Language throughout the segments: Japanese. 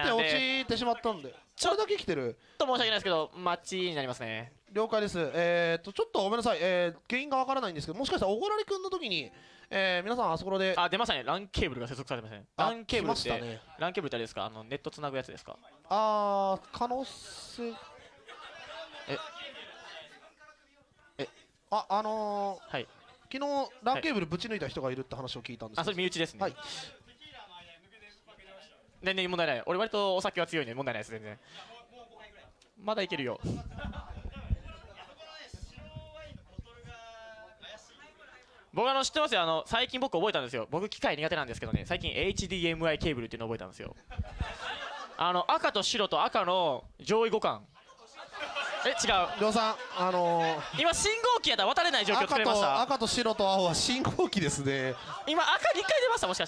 て落ちてしまったんで、それだけ来てる。 ちょっと申し訳ないですけど、マッチになりますね。 了解です。ちょっとごめんなさい、原因がわからないんですけど、もしかしたらおごられくんの時に、皆さんあそこで、 あ、出ましたね。ランケーブルが接続されてますね。ランケーブルって、 ね、 ランケーブルってあれですか、ネットつなぐやつですか。 可能性、 はい。 昨日ランケーブルぶち抜いた人がいるって話を聞いたんですけど、 あ、それ身内ですね。 はい。 全然問題ない。俺割とお酒は強いんで問題ないです全然。まだいけるよ。僕知ってますよ。最近僕覚えたんですよ。僕機械苦手なんですけどね、最近 HDMI ケーブルっていうのを覚えたんですよ。赤と白と赤の上位互換。違う。 りょうさん、 今信号機やったら渡れない状況作れました。 赤と白と青は信号機ですね。 今赤2回出ました、もしかして。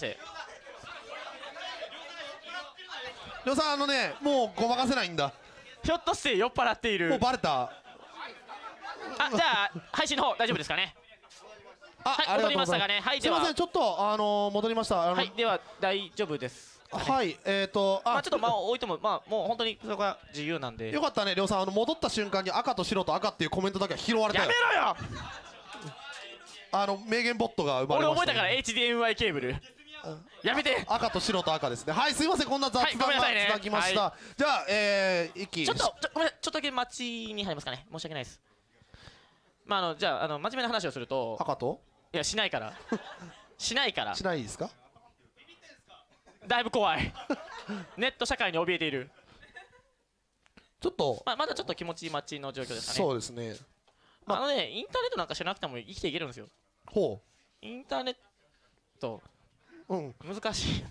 りょうさん、もうごまかせないんだ。 ひょっとして酔っ払っている。 もうバレた。 じゃあ配信の方大丈夫ですかね。はい、戻りましたかね。はい、 すいません、ちょっと戻りました。 はい、では大丈夫です。 はい、 ちょっと間を置いても、もう本当にそこは自由なんで。 よかったね、りょうさん、戻った瞬間に赤と白と赤っていうコメントだけは拾われたよ。 やめろよ。 名言ボットが生まれました。 俺覚えたから HDMI ケーブル。やめて。 赤と白と赤ですね。はい、すいません、こんな雑談がつなぎました。じゃあ、 ちょっとごめんなさい、ちょっとだけ待ちに入りますかね。申し訳ないです。じゃあ真面目な話をすると。 赤と？ いや、しないから。しないから。 しないですか？ だいぶ怖い。ネット社会に怯えている。 ちょっとまだちょっと気持ち待ちの状況ですかね。 そうですね。 インターネットなんかしなくても生きていけるんですよ。 ほう。インターネット難しい。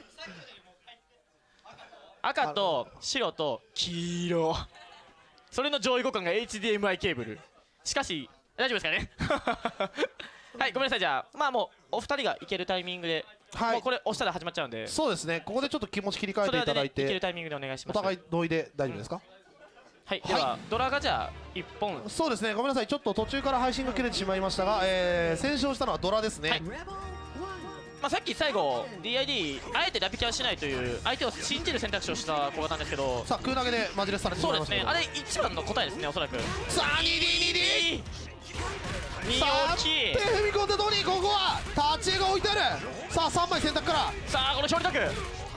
赤と白と黄色、それの上位互換が HDMI ケーブル。しかし大丈夫ですかね。はい、ごめんなさい。じゃあもうお二人が行けるタイミングで、もうこれ押したら始まっちゃうんで。 そうですね、ここでちょっと気持ち切り替えていただいて、 行けるタイミングでお願いします。 お互い同意で大丈夫ですか？ はい、ではドラがじゃあ1本。 そうですね、ごめんなさい、ちょっと途中から配信が切れてしまいましたが、先勝したのはドラですね。 さっき最後 DID あえてラピキャをしないという相手を信じる選択肢をした子なんですけど、 さあ空投げでマジレスされてしまいましたけど、 そうですね、あれ一番の答えですね、おそらく。 さあ 2D2D さあ手踏み込んでドニー、ここは立ち絵が置いてある。さあ3枚選択から、 さあこの勝利タク、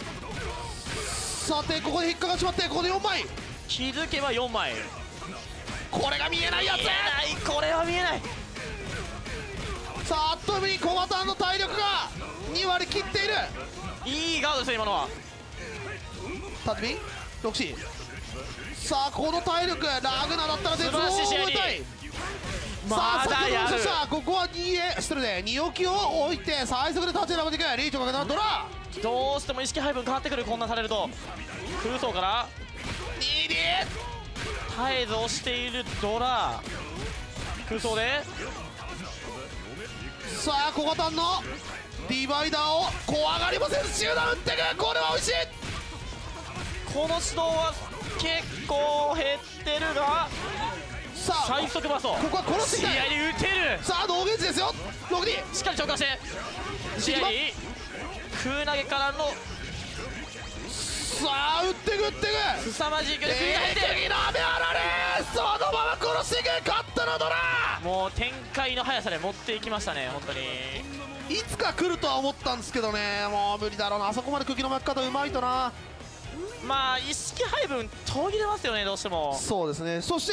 さてここで引っかかってしまって、ここで4枚、 気づけば4枚、 これが見えないやつ、 これは見えない。 さああっという間に小型の体力が2割切っている。 いいガードですね今のは。 縦ビロクシー、さあこの体力ラグナーだったら絶望を覚えたい。さあ先ほどのさあここは2置きを置いて最速で立ち上がっていく、リーチをかけたドラ、 どうしても意識配分変わってくる、こんなされると。空想から 2D 絶えず押しているドラ、空想でさあ小型のディバイダーを怖がりません、集団打っていく、これは美味しい。 この指導は結構減ってるが、 さあ最速バスト、 ここは殺していきたい。 試合に打てる。 さあノーゲージですよ、6D しっかり長官して試合に空投げからの、 さあ打っていく打っていく、 凄まじい距離繰り出して次の雨あられ、そのまま殺していく、勝ったのドラ。 もう展開の速さで持っていきましたね、本当に。 いつか来るとは思ったんですけどね、もう無理だろうな、あそこまで茎の巻き方うまいとな。 意識配分途切れますよね、どうしても。 そうですね。そして、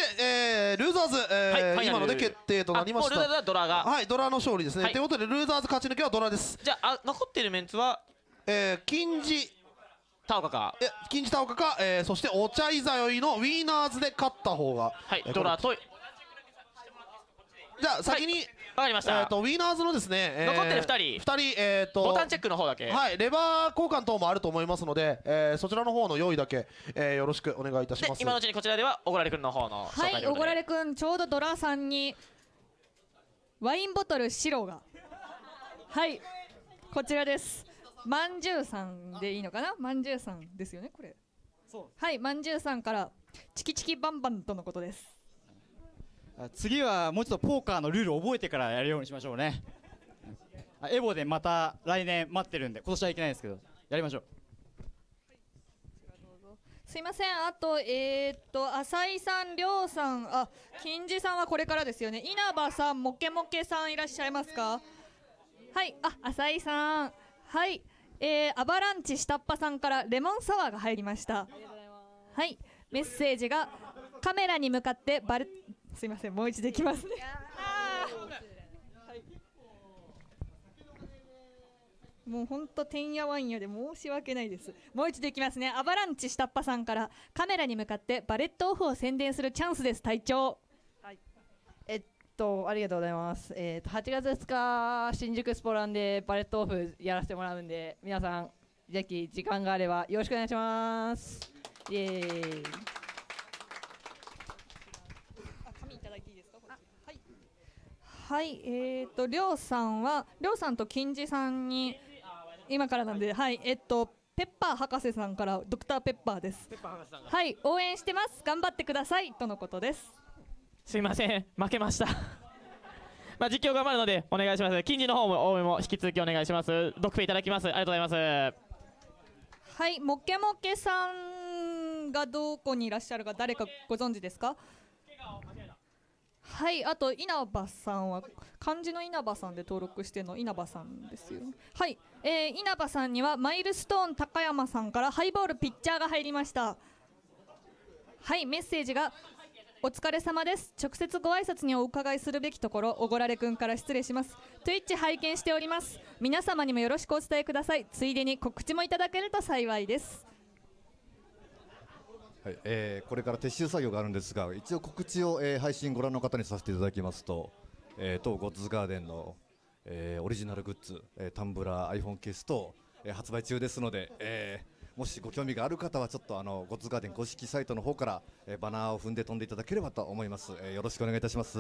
ルーザーズ、今ので決定となりました。 ルーザーズはドラが、 はい、ドラの勝利ですね。ということでルーザーズ勝ち抜きはドラです。 じゃあ残っているメンツは金次田岡か、 金次田岡か、そしてお茶いざよいのウィーナーズで勝った方が、 ドラと。 じゃあ先に、 わかりました。 ウィーナーズのですね、 残ってる2人、ボタンチェックの方だけ、 はい、レバー交換等もあると思いますので、そちらの方の用意だけ、よろしくお願いいたします。 今のうちにこちらではおごられくんの方の紹介はい、おごられくんちょうどドラさんにワインボトル白が、はいこちらです。まんじゅうさんでいいのかな、まんじゅうさんですよねこれ。そう、はい、まんじゅうさんからチキチキバンバンとのことです。 次はもうちょっとポーカーのルールを覚えてからやるようにしましょうね。エボでまた来年待ってるんで、今年はいけないですけどやりましょう。 すいません、あと浅井さん、りょうさん、金次さんはこれからですよね。稲葉さん、もけもけさんいらっしゃいますか。はい、浅井さん、はい、アバランチ下っ端さんからレモンサワーが入りました。はい、メッセージがカメラに向かってすいません、もう一度いきますね。もうほんとてんやわんやで申し訳ないです。もう一度いきますね。アバランチ下っ端さんからカメラに向かってバレットオフを宣伝するチャンスです。隊長。 はい、ありがとうございます。8月2日新宿スポランでバレットオフやらせてもらうんで、皆さんぜひ時間があればよろしくお願いします。イエーイ。 紙いただいていいですか。はい、りょうさんと金次さんに今からなんで、はい、ペッパー博士さんからドクターペッパーです。はい、応援してます、頑張ってくださいとのことです。 すいません、負けました実況頑張るのでお願いします。金次の方も応援も引き続きお願いします。ドクペいただきます。ありがとうございます。 はい、もけもけさんがどこにいらっしゃるか誰かご存知ですか。はい、あと稲葉さんは漢字の稲葉さんで登録しての稲葉さんですよね。はい、稲葉さんにはマイルストーン高山さんからハイボールピッチャーが入りました。はい、メッセージがお疲れ様です。直接ご挨拶にお伺いするべきところ、おごられくんから失礼します。Twitch 拝見しております。皆様にもよろしくお伝えください。ついでに告知もいただけると幸いです。 はい、これから撤収作業があるんですが、一応告知を、配信ご覧の方にさせていただきますと、当ゴッズガーデンの、オリジナルグッズ、タンブラー、iPhone ケース等、発売中ですので、もしご興味がある方はちょっとゴッズガーデン公式サイトの方から、バナーを踏んで飛んでいただければと思います。よろしくお願いいたします。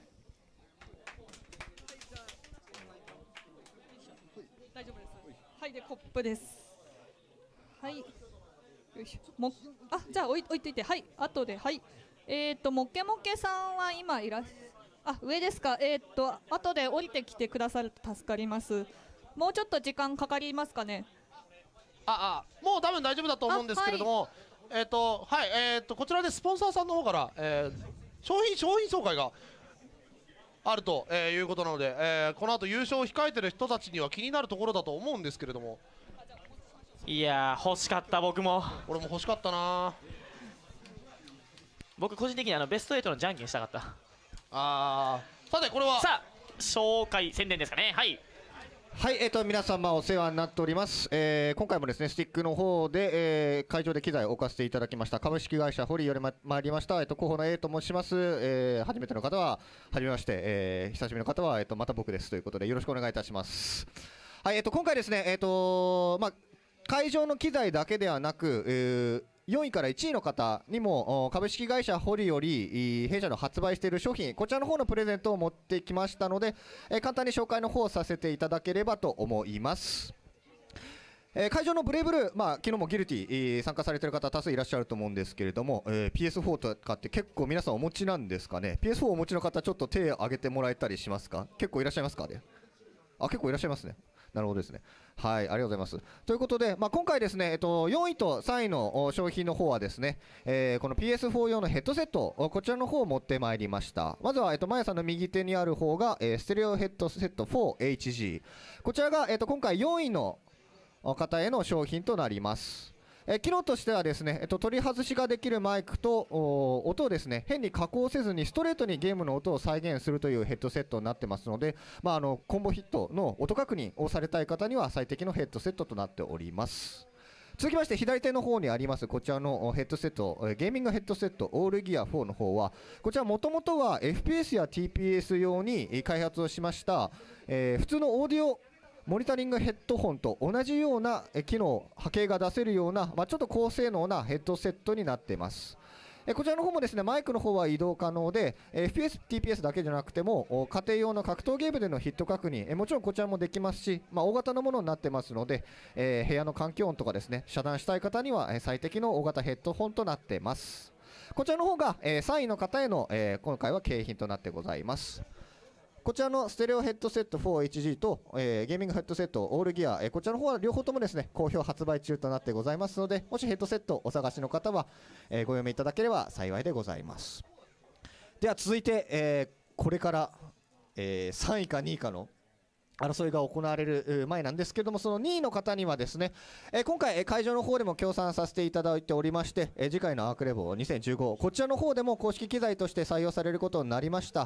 大丈夫です。はい、でコップです。はい。よいしょ。じゃあ置いといて、はい、後で、はい。もけもけさんは今上ですか。後で降りてきてくださると助かります。もうちょっと時間かかりますかね。 もう多分大丈夫だと思うんですけれども、こちらでスポンサーさんの方から、商品紹介があると、いうことなので、この後優勝を控えてる人たちには気になるところだと思うんですけれども。 いやー、欲しかった。僕も欲しかったな。 僕個人的にベスト8のじゃんけんしたかった。 さてこれは紹介宣伝ですかね。はいはい、皆様お世話になっております。今回もですね、スティックの方で、会場で機材を置かせていただきました株式会社ホリーより参りました、広報の A と申します。初めての方ははじめまして、久しぶりの方は、また僕ですということでよろしくお願いいたします。はい、今回ですね、会場の機材だけではなく、4位から1位の方にも株式会社ホリより弊社の発売している商品、こちらの方のプレゼントを持ってきましたので、簡単に紹介の方をさせていただければと思います。会場のブレイブルー、昨日もギルティ参加されている方多数いらっしゃると思うんですけれども、PS4 とかって結構皆さんお持ちなんですかね。 PS4 をお持ちの方ちょっと手を挙げてもらえたりしますか。結構いらっしゃいますかね。結構いらっしゃいますね。なるほどですね。はい、ありがとうございます。ということで、今回ですね、4位と3位の商品の方はですね、この PS4 用のヘッドセット、こちらの方を持ってまいりました。まずは、まやさんの右手にある方が、ステレオヘッドセット 4HG。こちらが、今回4位の方への商品となります。機能としてはですね、取り外しができるマイクと音をですね、変に加工せずにストレートにゲームの音を再現するというヘッドセットになってますので、コンボヒットの音確認をされたい方には最適のヘッドセットとなっております。続きまして左手の方にありますこちらのヘッドセット、ゲーミングヘッドセットオールギア4の方は、こちらもともとは FPS や TPS 用に開発をしました、普通のオーディオモニタリングヘッドホンと同じような機能、波形が出せるような、ちょっと高性能なヘッドセットになっています。こちらの方もですね、マイクの方は移動可能で、FPS、TPS だけじゃなくても家庭用の格闘ゲームでのヒット確認、もちろんこちらもできますし、大型のものになってますので、部屋の環境音とかですね、遮断したい方には最適の大型ヘッドホンとなっています。こちらの方が3位の方への今回は景品となってございます。 こちらのステレオヘッドセット 4HG と、ゲーミングヘッドセットオールギア、こちらの方は両方ともですね好評発売中となってございますので、もしヘッドセットお探しの方は、ご読みいただければ幸いでございます。では続いて、これから、3位か2位かの争いが行われる前なんですけども、その2位の方にはですね、今回会場の方でも協賛させていただいておりまして、次回のアークレボ2015こちらの方でも公式機材として採用されることになりました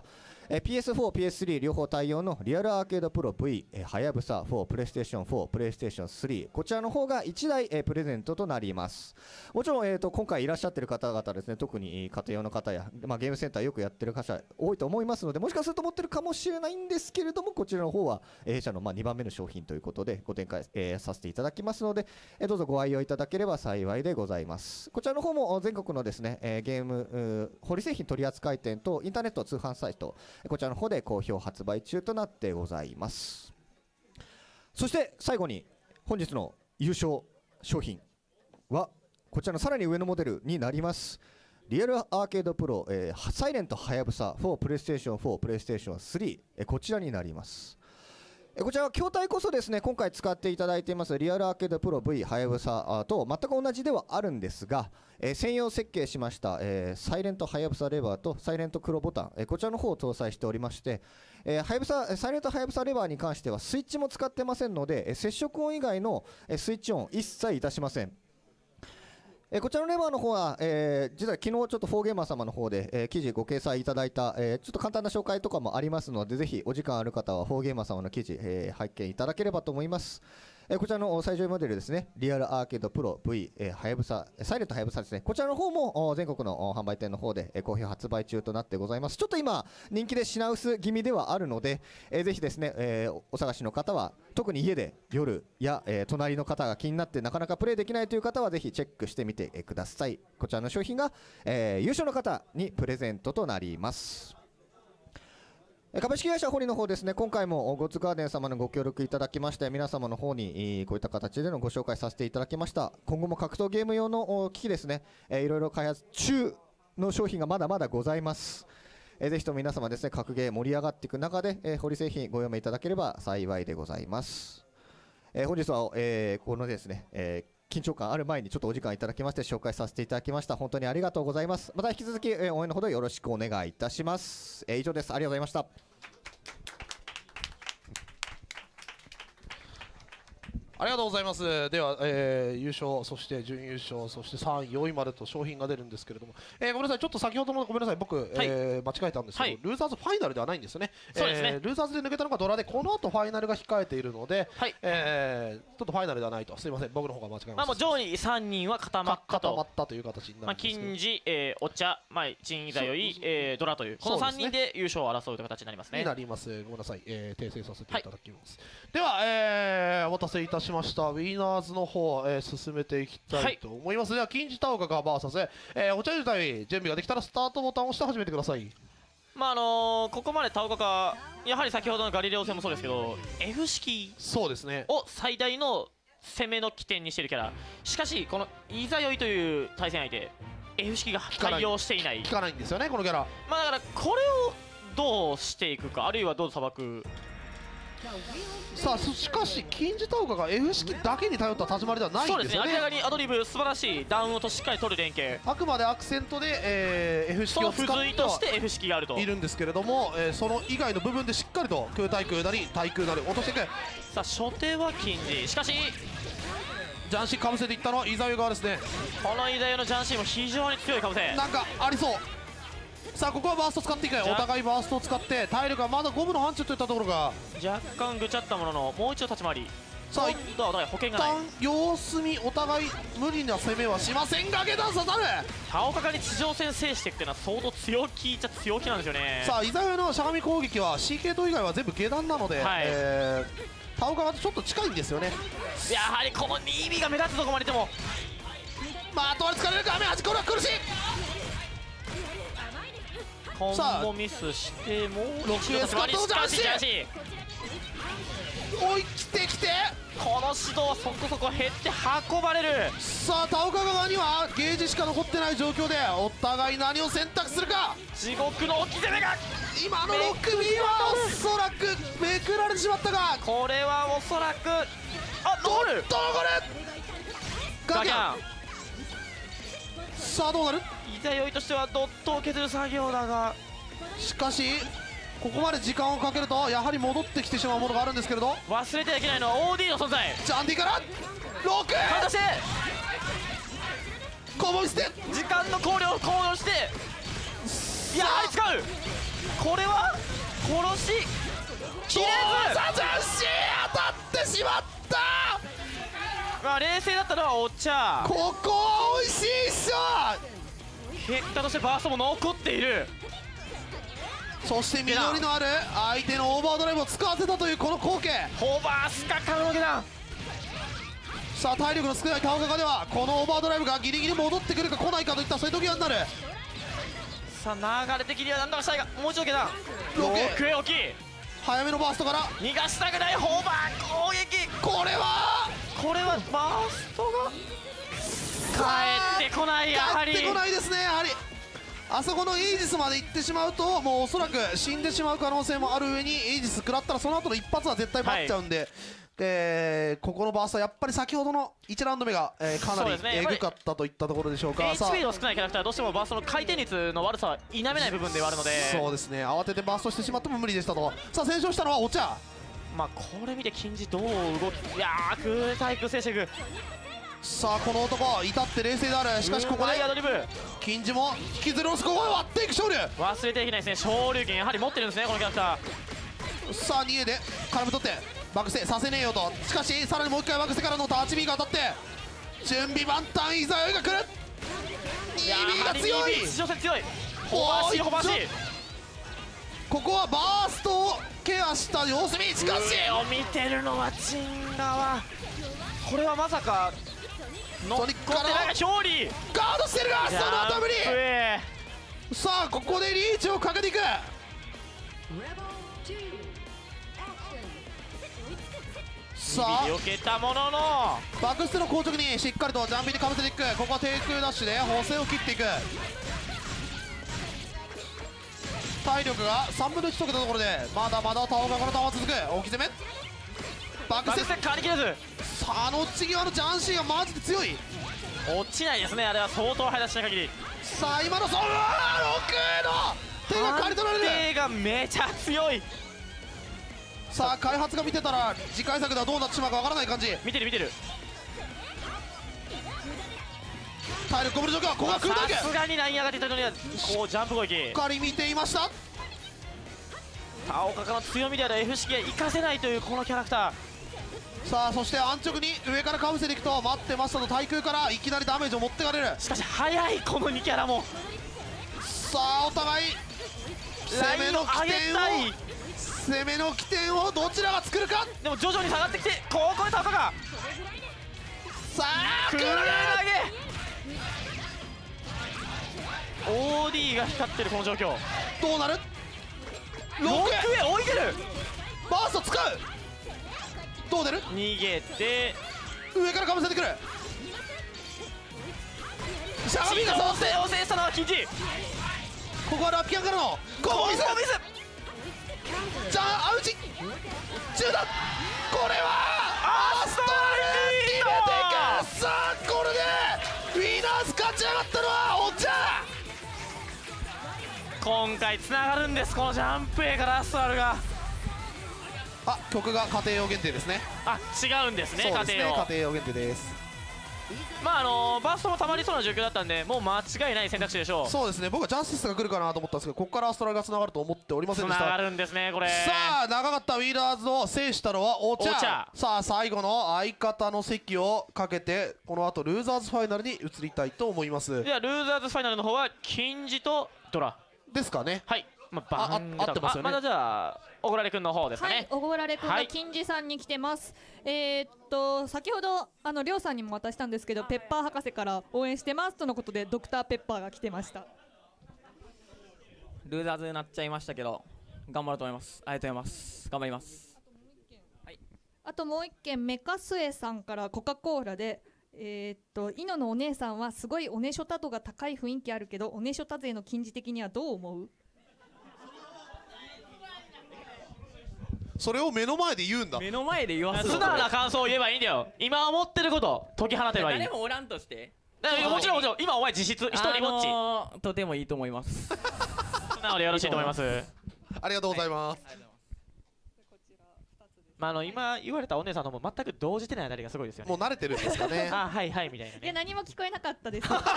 、PS4、PS3 両方対応のリアルアーケードプロ V、はやぶさ4、プレイステーション4、プレイステーション3、こちらの方が1台、プレゼントとなります。もちろん、今回いらっしゃってる方々ですね、特に家庭用の方や、ゲームセンターよくやってる方多いと思いますので、もしかすると持ってるかもしれないんですけれども、こちらの方は弊社の2番目の商品ということでご展開、させていただきますので、どうぞご愛用いただければ幸いでございます。こちらの方も全国のですね、ゲームホリ製品取扱店とインターネット通販サイト、こちらの方で好評発売中となってございます。そして最後に本日の優勝商品はこちらのさらに上のモデルになります。リアルアーケードプロ、サイレントはやぶさ4、プレイステーション4、プレイステーション3、こちらになります。こちらは筐体こそですね今回使っていただいていますリアルアーケードプロ V はやぶさと全く同じではあるんですが、専用設計しました、サイレントはやぶさレバーとサイレント黒ボタン、こちらの方を搭載しておりまして、サイレントはやぶさレバーに関してはスイッチも使ってませんので、接触音以外のスイッチ音一切いたしません。こちらのレバーの方は、実は昨日ちょっとフォーゲーマー様の方で、記事ご掲載いただいた、ちょっと簡単な紹介とかもありますので、ぜひお時間ある方はフォーゲーマー様の記事、拝見いただければと思います。こちらの最上位モデルですね、リアルアーケードプロ V、はやぶさサイレントはやぶさですね、こちらの方も全国の販売店の方で好評発売中となってございます。ちょっと今人気で品薄気味ではあるので、ぜひですね、お探しの方は特に家で夜や、隣の方が気になってなかなかプレイできないという方はぜひチェックしてみてください。こちらの商品が、優勝の方にプレゼントとなります。株式会社ホリの方ですね、今回もゴッツガーデン様のご協力いただきまして皆様の方にこういった形でのご紹介させていただきました。今後も格闘ゲーム用の機器ですね、いろいろ開発中の商品がまだまだございます。ぜひとも皆様ですね、格ゲー盛り上がっていく中で、ホリ製品ご読みいただければ幸いでございます。本日は、このですね、緊張感ある前にちょっとお時間いただきまして紹介させていただきました。本当にありがとうございます。また引き続き、応援のほどよろしくお願いいたします。以上です。ありがとうございました。 ありがとうございます。では、優勝、そして準優勝、そして3位、4位までと商品が出るんですけれども、ごめんなさい、ちょっと先ほどのごめんなさい、僕、間違えたんですけど、ルーザーズファイナルではないんですよね。 そうですね。 ルーザーズで抜けたのがドラで、この後ファイナルが控えているので、ちょっとファイナルではないと、すみません、僕の方が間違えました。 もう上位3人は固まったと。 固まったという形になるんですけど。 金次、お茶、鎮座よい、ドラという、この3人で優勝を争うという形になりますね。 になります。ごめんなさい、訂正させていただきます。では、お待たせいたしました。ウィーナーズの方、進めていきたいと思います。では金次田岡が VS、お茶自体準備ができたらスタートボタンを押して始めてください。 ここまで田岡がやはり先ほどのガリレオ戦もそうですけど F 式そうですねを最大の攻めの起点にしているキャラ。しかしこのいざよいという対戦相手 F 式が対応していない。 効かないんですよねこのキャラ。 だからこれをどうしていくか、あるいはどうさばく。 さあしかし金次田岡が F 式だけに頼った始まりではないんですよね。 明らかにアドリブ素晴らしいダウンとしっかり取る連携、 あくまでアクセントで、F 式を使ってその付随として F 式があるといるんですけれども、その以外の部分でしっかりと空対空なり対空なり落としていく。 さあ初手は金次、しかしジャンシーかぶせていったのはイザユ側ですね。 このイザユのジャンシーも非常に強いかぶせなんかありそう。さあここはバースト使っていく。お互いバーストを使って体力がまだ5分の範疇といったところが若干ぐちゃったもののもう一度立ち回り。 さあ今度はお互い保険がない。 様子見お互い無理な攻めはしませんが下段刺さる。 田岡がに地上戦制していくっていうのは相当強気っちゃ強気なんですよね。 さあイザユのしゃがみ攻撃は CK と以外は全部下段なので、田岡がちょっと近いんですよね。 やはりこの2尾が目立つとこまでいてもあとは疲れるか。雨端これは苦しい。 コンボミスしてもう 6S カットジャンシー追いきてきて、 この指導はそこそこ減って運ばれる。 さあ田岡側にはゲージしか残ってない状況で、お互い何を選択するか。 地獄の置き攻めが、 今の6組はおそらくめくられてしまったが、 これはおそらく残る残るガキャン。さあどうなる。 イザヨイとしてはドットを削る作業だが、 しかしここまで時間をかけるとやはり戻ってきてしまうものがあるんですけれど、 忘れてはいけないのは OD の存在。 ジャンディから6 果たしてこぼし捨て、 時間の考慮を考慮してやはり使う。これは殺しきれず、 さあジャンシー当たってしまった。 まあ冷静だったのはお茶。 ここは美味しいっし結果としてバーストも残っている。 ょ。そして緑のある相手のオーバードライブを使わせたというこの光景。 ホーバースカカの下段。 さあ体力の少ない田岡ではこのオーバードライブがギリギリ戻ってくるか来ないかといった瀬戸際になる。 さあ流れ的には何とかしたいが、もう一度下段。 ロケ 6へ大きい。 早めのバーストから逃がしたくないホーバー攻撃。 これはバーストが帰ってこない。やはり帰ってこないですね。やはりあそこのイージスまで行ってしまうともうおそらく死んでしまう可能性もある上にイージス食らったらその後の一発は絶対待っちゃうんで、ここのバーストはやっぱり先ほどの1ラウンド目が、かなりそうですねえぐかったといったところでしょうか。さあ HP の少ないキャラクターはどうしてもバーストの回転率の悪さは否めない部分ではあるので、 そうですね、慌ててバーストしてしまっても無理でしたと。さあ先勝したのはお茶。 まあこれ見て金次どう動き、いやー空対空制していく。 さあこの男至って冷静である。しかしここでアドリブ金次も引きずるスコアを割っていく勝利。 忘れてはいけないですね。昇竜拳やはり持ってるんですねこのキャラクター。 さあ逃げて絡み取ってバックステさせねえよと。しかしさらにもう一回バックステからのタッチビーが当たって準備万端イザヨイが来る。2B が強い。 地上戦強い。ホバーシーホバーシー。 ここはバーストをケアした様子見。しかし上を見てるのはチンガワ。これはまさか残ってないが表裏ガードしてるがその後無理。 ジャンプへ。 さあここでリーチをかけていく。さあ避けたもののバックステの硬直にしっかりとジャンピンでかぶせていく。ここは低空ダッシュで補正を切っていく。体力が3分の1解けたところでまだまだ田岡から球は続く。置き攻めバックバックスステテ変わりきれずさあの内側のジャンシーがマジで強い。 落ちないですね。あれは相当速出しない限り。 さあ今の6の手が刈り取られる。 手がめちゃ強い。 さあ開発が見てたら次回作ではどうなってしまうかわからない感じ。 見てる見てる。 体力こぼれ状況。ここは空対さす決がにライン上がっていたのにはこうジャンプ攻撃。 しっかり見ていました。 田岡の強みである F 式が活かせないというこのキャラクタさあそして安直に上からかぶせていくと待ってましたと対空からいきなりダメージを持ってかれる。 ー。しかし速いこの2キャラもさあお互い攻めの起点を攻めの起点をどちらが作るか。 でも徐々に下がってきてここで田岡がさあクール来る投げ。 OD が光ってるこの状況。 どうなる。6 6へ置いてる。 バースト使う。どう出る。 逃げて上からかぶせてくる。しゃがみが触ってを制したのは金次。 ここはラピアンからのコーミス。じゃあアウチ中だ。これはアストラル決めていく。さあこれでウィナーズ勝ち上がったのはお茶。 今回つながるんです。このジャンプ A からアストラルが。 あ曲が家庭用限定ですね。 あ違うんですね。 そうですね家庭を家庭用限定です。 まあバーストもたまりそうな状況だったんでもう間違いない選択肢でしょう。 そうですね僕はジャスティスが来るかなと思ったんですけどここからアストラがつながると思っておりませんでした。 つながるんですねこれ。 さあ長かったウィーラーズを制したのはお茶。 お茶さあ最後の相方の席をかけてこの後ルーザーズファイナルに移りたいと思います。 ではルーザーズファイナルの方は金次とドラですかね。 はい。まあ、バン合ってますよねまだじゃあおごられくんの方ですかはいね。、 おごられくんがはい金次さんに来てます。先ほどりょうさんにも渡したんですけど、ペッパー博士から応援してますとのことでドクターペッパーが来てました。 ルーザーズになっちゃいましたけど頑張ると思います。ありがとうございます。頑張ります。はい。 あともう一件、メカスエさんからコカ・コーラで、イノのお姉さんはすごいおねしょた度が高い雰囲気あるけど、おねしょた勢の金字的にはどう思う？ それを目の前で言うんだ。 目の前で言わす素直な感想を言えばいいんだよ。今思ってること解き放てばいい。 誰もおらんとしてもちろんもちろん、今お前実質一人ぼっち、 とてもいいと思います。 素直でよろしいと思います。 ありがとうございます。 今言われたお姉さんのも全く動じてないあたりがすごいですよね。 もう慣れてるんですかね。 あ、はいはいみたいないや、 ね。 何も聞こえなかったです。はい、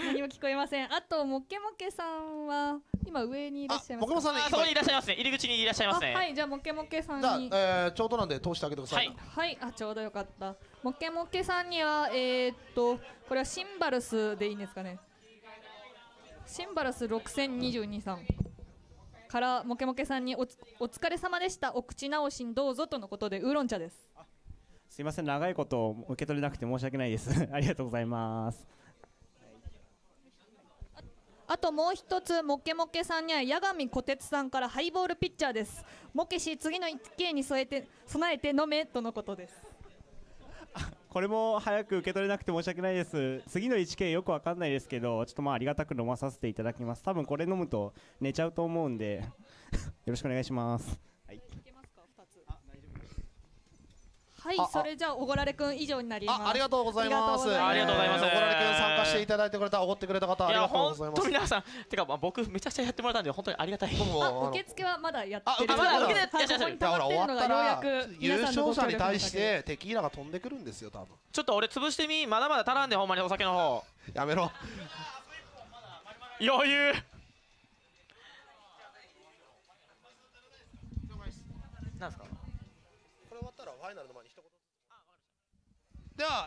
何も聞こえません。あとモケモケさんは今上にいらっしゃいますか？ モケモケさんね、 そこにいらっしゃいますね。入り口にいらっしゃいますね。 はい、じゃあモケモケさんに。 じゃあ、ちょうどなんで通してあげてください。 はい、ちょうどよかった。モケモケさんにはこれはシンバルスでいいんですかね。シンバルス6022さんからモケモケさんにお疲れ様でした。お口直しにどうぞとのことでウーロン茶です。 すいません、長いこと受け取れなくて申し訳ないです。ありがとうございます。 あともう一つ、モケモケさんには八神小鉄さんからハイボールピッチャーです。モケ氏、次の 1K に備えて飲めとのことです。 これも早く受け取れなくて申し訳ないです。次の 1K よくわかんないですけど、ちょっとありがたく飲まさせていただきます。多分これ飲むと寝ちゃうと思うんでよろしくお願いします。はい。 はい、それじゃあおごられくん以上になります。 ありがとうございます。 ありがとうございます。 おごられくん参加していただいてくれた、おごってくれた方、ありがとうございます。 本当皆さん、てか僕めちゃくちゃやってもらったんで本当にありがたい。 受付はまだやってる。 まだ受けてはい、ここに溜まってるのがようやく優勝者に対してテキーラが飛んでくるんですよ、多分。 ちょっと俺潰してみ、まだまだ足らんで、ほんまにお酒の方。 やめろ。 余裕。なんですか。 これ終わったらファイナルの前に一言。では、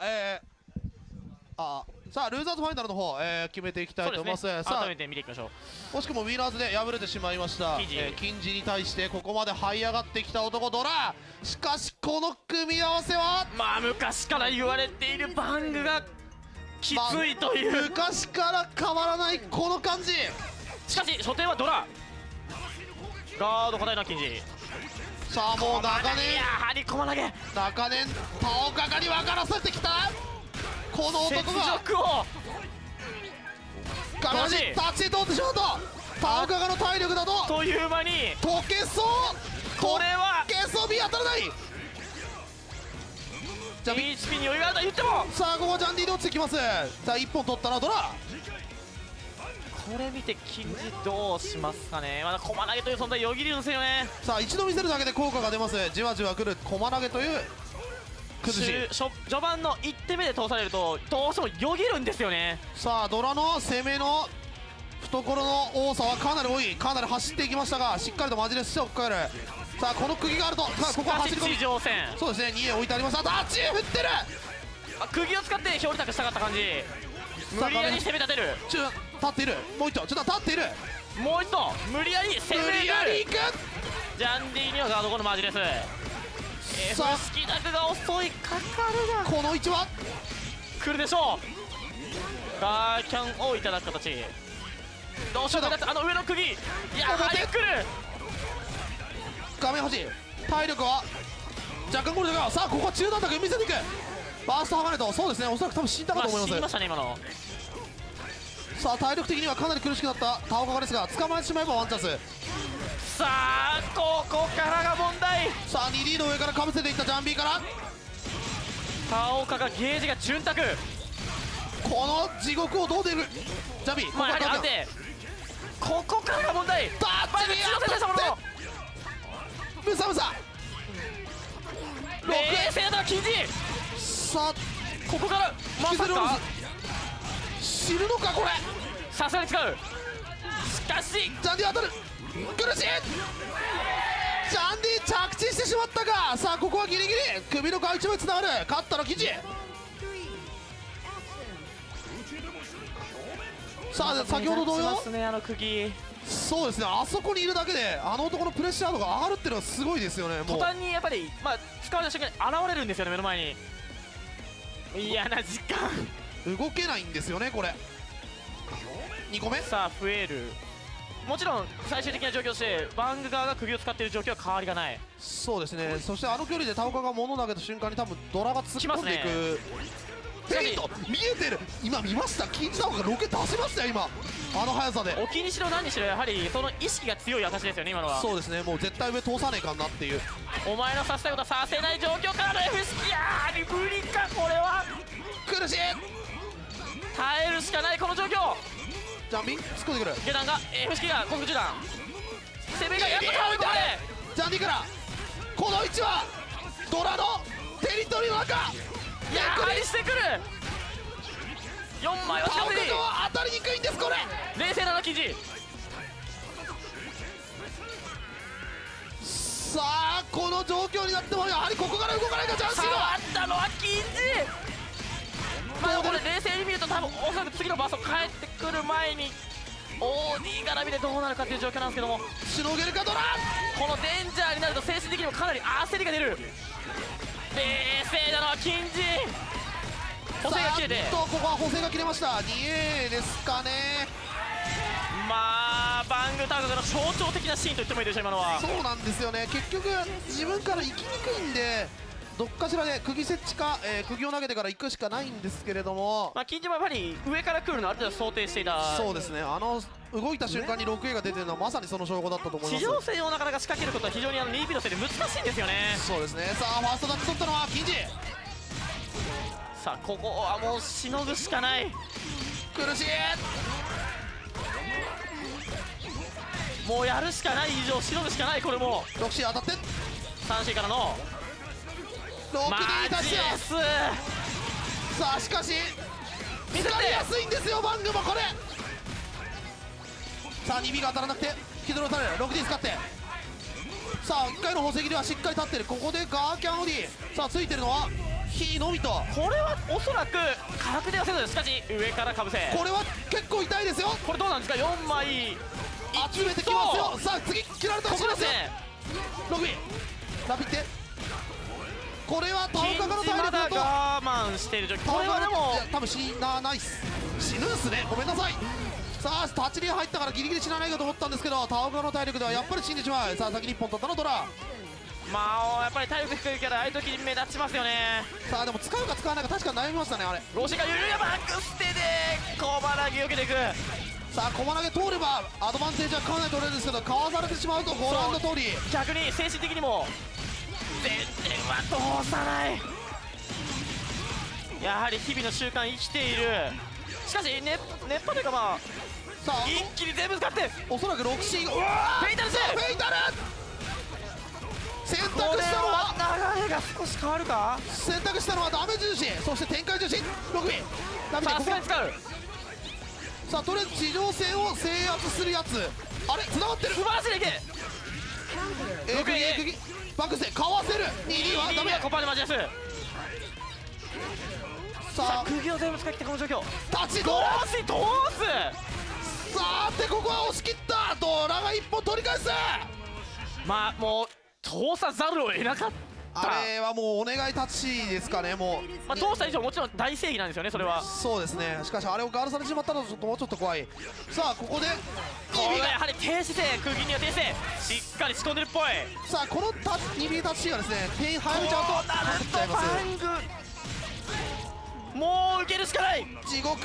さあルーザーズファイナルの方、決めていきたいと思います。さあ改めて見ていきましょう。 惜しくもウィーナーズで敗れてしまいました。金次に対してここまで這い上がってきた男ドラ。しかしこの組み合わせは昔から言われているバングがきついという、 昔から変わらないこの感じ。 しかし初手はドラ、ガード硬いな金次。 さあもう長年やはり駒投げ、 長年田岡がに分からせてきたこの男が雪辱をガラジタッチで通ってしまうと田岡がの体力だとという間に溶けそう。 これは溶けそうビ当たらない。 じゃあ HP に余裕があると言っても、 さあここはジャンディで落ちてきます。さあ1本取ったなドラ。 これ見て金次どうしますかね。まだ駒投げという存在よぎるんですよね。 さあ一度見せるだけで効果が出ます。じわじわくる駒投げという崩し。 序盤の1手目で通されるとどうしてもよぎるんですよね。 さあドラの攻めの懐の多さはかなり多い。かなり走っていきましたがしっかりとマジレスして追っかける。さあこの釘があると、さあここは走り込み、 地上戦、 そうですね、2へ置いてあります。あとあっちへ振ってる。 釘を使って表裏託したかった感じ。無理やり攻め立てる。 立っている。もう一度ちょっと立っている。 もう一度無理やり攻める。 無理やりいく。 ジャンディにはガード後のマジです。 さあスキダクが遅い、かかるな。 この位置は来るでしょう。ガーキャンをいただく形。どうしようか、あの上の釘、やはり来る。 画面端体力は若干ゴールだが、さあここは中段卓見せていく。バースト剥がれと、そうですね、おそらく多分死んだかと思います。 死にましたね今の。 さあ体力的にはかなり苦しくなった田岡ですが、捕まえてしまえばワンチャンス。 さあここからが問題。 さあ 2D の上からかぶせていったジャンビーから田岡がゲージが潤沢。 この地獄をどう出るジャンビー。 まあやはり安定。ここからが問題。 タッチに当たってムサムサ冷静だ金次。 さあここからまさか死ぬのかこれ。 さすがに使う。しかしジャンディ当たる。苦しい。ジャンディ着地してしまったが、さあここはギリギリ首の外一枚つながる。勝ったの記事。さあ先ほど同様、そうですね、あそこにいるだけであの男のプレッシャー度が上がるっていうのはすごいですよね。もう途端にやっぱり、使われた瞬間に現れるんですよね、目の前に。嫌な時間動けないんですよねこれ。2個目さあ増える。 もちろん最終的な状況としてバング側が首を使っている状況は変わりがない。 そうですね。そしてあの距離で田岡が物を投げた瞬間に多分ドラが突っ込んでいく。テイト見えてる。今見ました。金次田岡がロケ出しましたよ今。あの速さで。 置きにしろ何にしろやはりその意識が強い証ですよね今のは。 そうですね。もう絶対上通さねえかんなっていう。 お前のさせたいことはさせない状況からの F 式やー無理かこれは。 苦しい。 耐えるしかないこの状況。 ジャンピン突っ込んでくる。 下段が F 式が高速中段攻めがやっと倒れここでジャンディからこの位置はドラのテリトリーの中。 やはりしてくる。4枚は田岡近づいてが当たりにくいんですこれ。 冷静なの金次。 さあこの状況になってもやはりここから動かないかジャンシー触は。 ったのは金次。まあでもこれ冷静に見ると多分おそらく次のバースト帰ってくる前に OD 絡みでどうなるかっていう状況なんですけども、 しのげるかドラ。 このデンジャーになると精神的にもかなり焦りが出る。冷静なのは金次。補正が切れてここは補正が切れました。 2A ですかね。 まあバングタグの象徴的なシーンと言ってもいいでしょう今のは。 そうなんですよね。結局自分から行きにくいんでどっかしらで釘設置か、釘を投げてから行くしかないんですけれども、 まあ金次もやっぱり上から来るのをある程度想定していた。 そうですね。動いた瞬間に 6A が出てるのはまさにその証拠だったと思います。 地上戦をなかなか仕掛けることは非常に2P のせいで難しいんですよね。 そうですね。さあファーストタッチ取ったのは金次。 さあここはもうしのぐしかない。 苦しい。 もうやるしかない以上しのぐしかない。これも 6C 当たって 3C からの 6D マに達してジです。 さあしかし見せて使いやすいんですよバングもこれ。さあ 2B が当たらなくて引き取られる。 6D 使ってさあ1回の補正切りはしっかり立ってる。ここでガーキャンオディ。さあついてるのは火のみと。 これはおそらく価格ではせずしかし上からかぶせ。 これは結構痛いですよ。 これどうなんですか。4枚集めてきますよ。さあ次切られたらここですね。 6B ラピってこれは田岡がの金次まだ体力だと我慢している状況。これはでもいや多分死なないっす。死ぬんすね。ごめんなさい。さあタッチリ入ったからギリギリ死なないかと思ったんですけど田岡の体力ではやっぱり死んでしまう。さあ先に1本取ったのドラ。 まあやっぱり体力低いからああいう時目立ちますよね。 さあでも使うか使わないか確かに悩みましたねあれ。 ロシが緩やバックステで小腹木を受けていく。 さあ駒投げ通ればアドバンテージはかなり取れるんですけどかわされてしまうとご覧の通り。 逆に精神的にも全然は通さない。やはり日々の習慣生きている。しかし熱波というかまあさあ一気に全部使っておそらく 6C がフェイタルしてフェイタル選択これしたのはは流れが少し変わるか。 選択したのはダメージ重視そして展開重視 6B ダメージさすがに使う。 さあとりあえず地上戦を制圧するやつあれ繋がってる。 素晴らしいね。 釘バックスでかわせる。2D はダメ。 コパでマジです。さあさあ釘を全部使ってこの状況立ち通通す通す。 さてここは押し切ったドラが1本取り返す。 まあもう通さざるを得なかった。 あれはもうお願いタッチですかね。もうまあ通した以上もちろん大正義なんですよねそれは。 そうですね。しかしあれをガールされてしまったらちょっともうちょっと怖い。さあここでこれやはり低姿勢釘には低姿勢しっかり仕込んでるっぽい。 さあこの2B タッチがですね点入るちゃんとこうなるとバングもう受けるしかない。 地獄 6D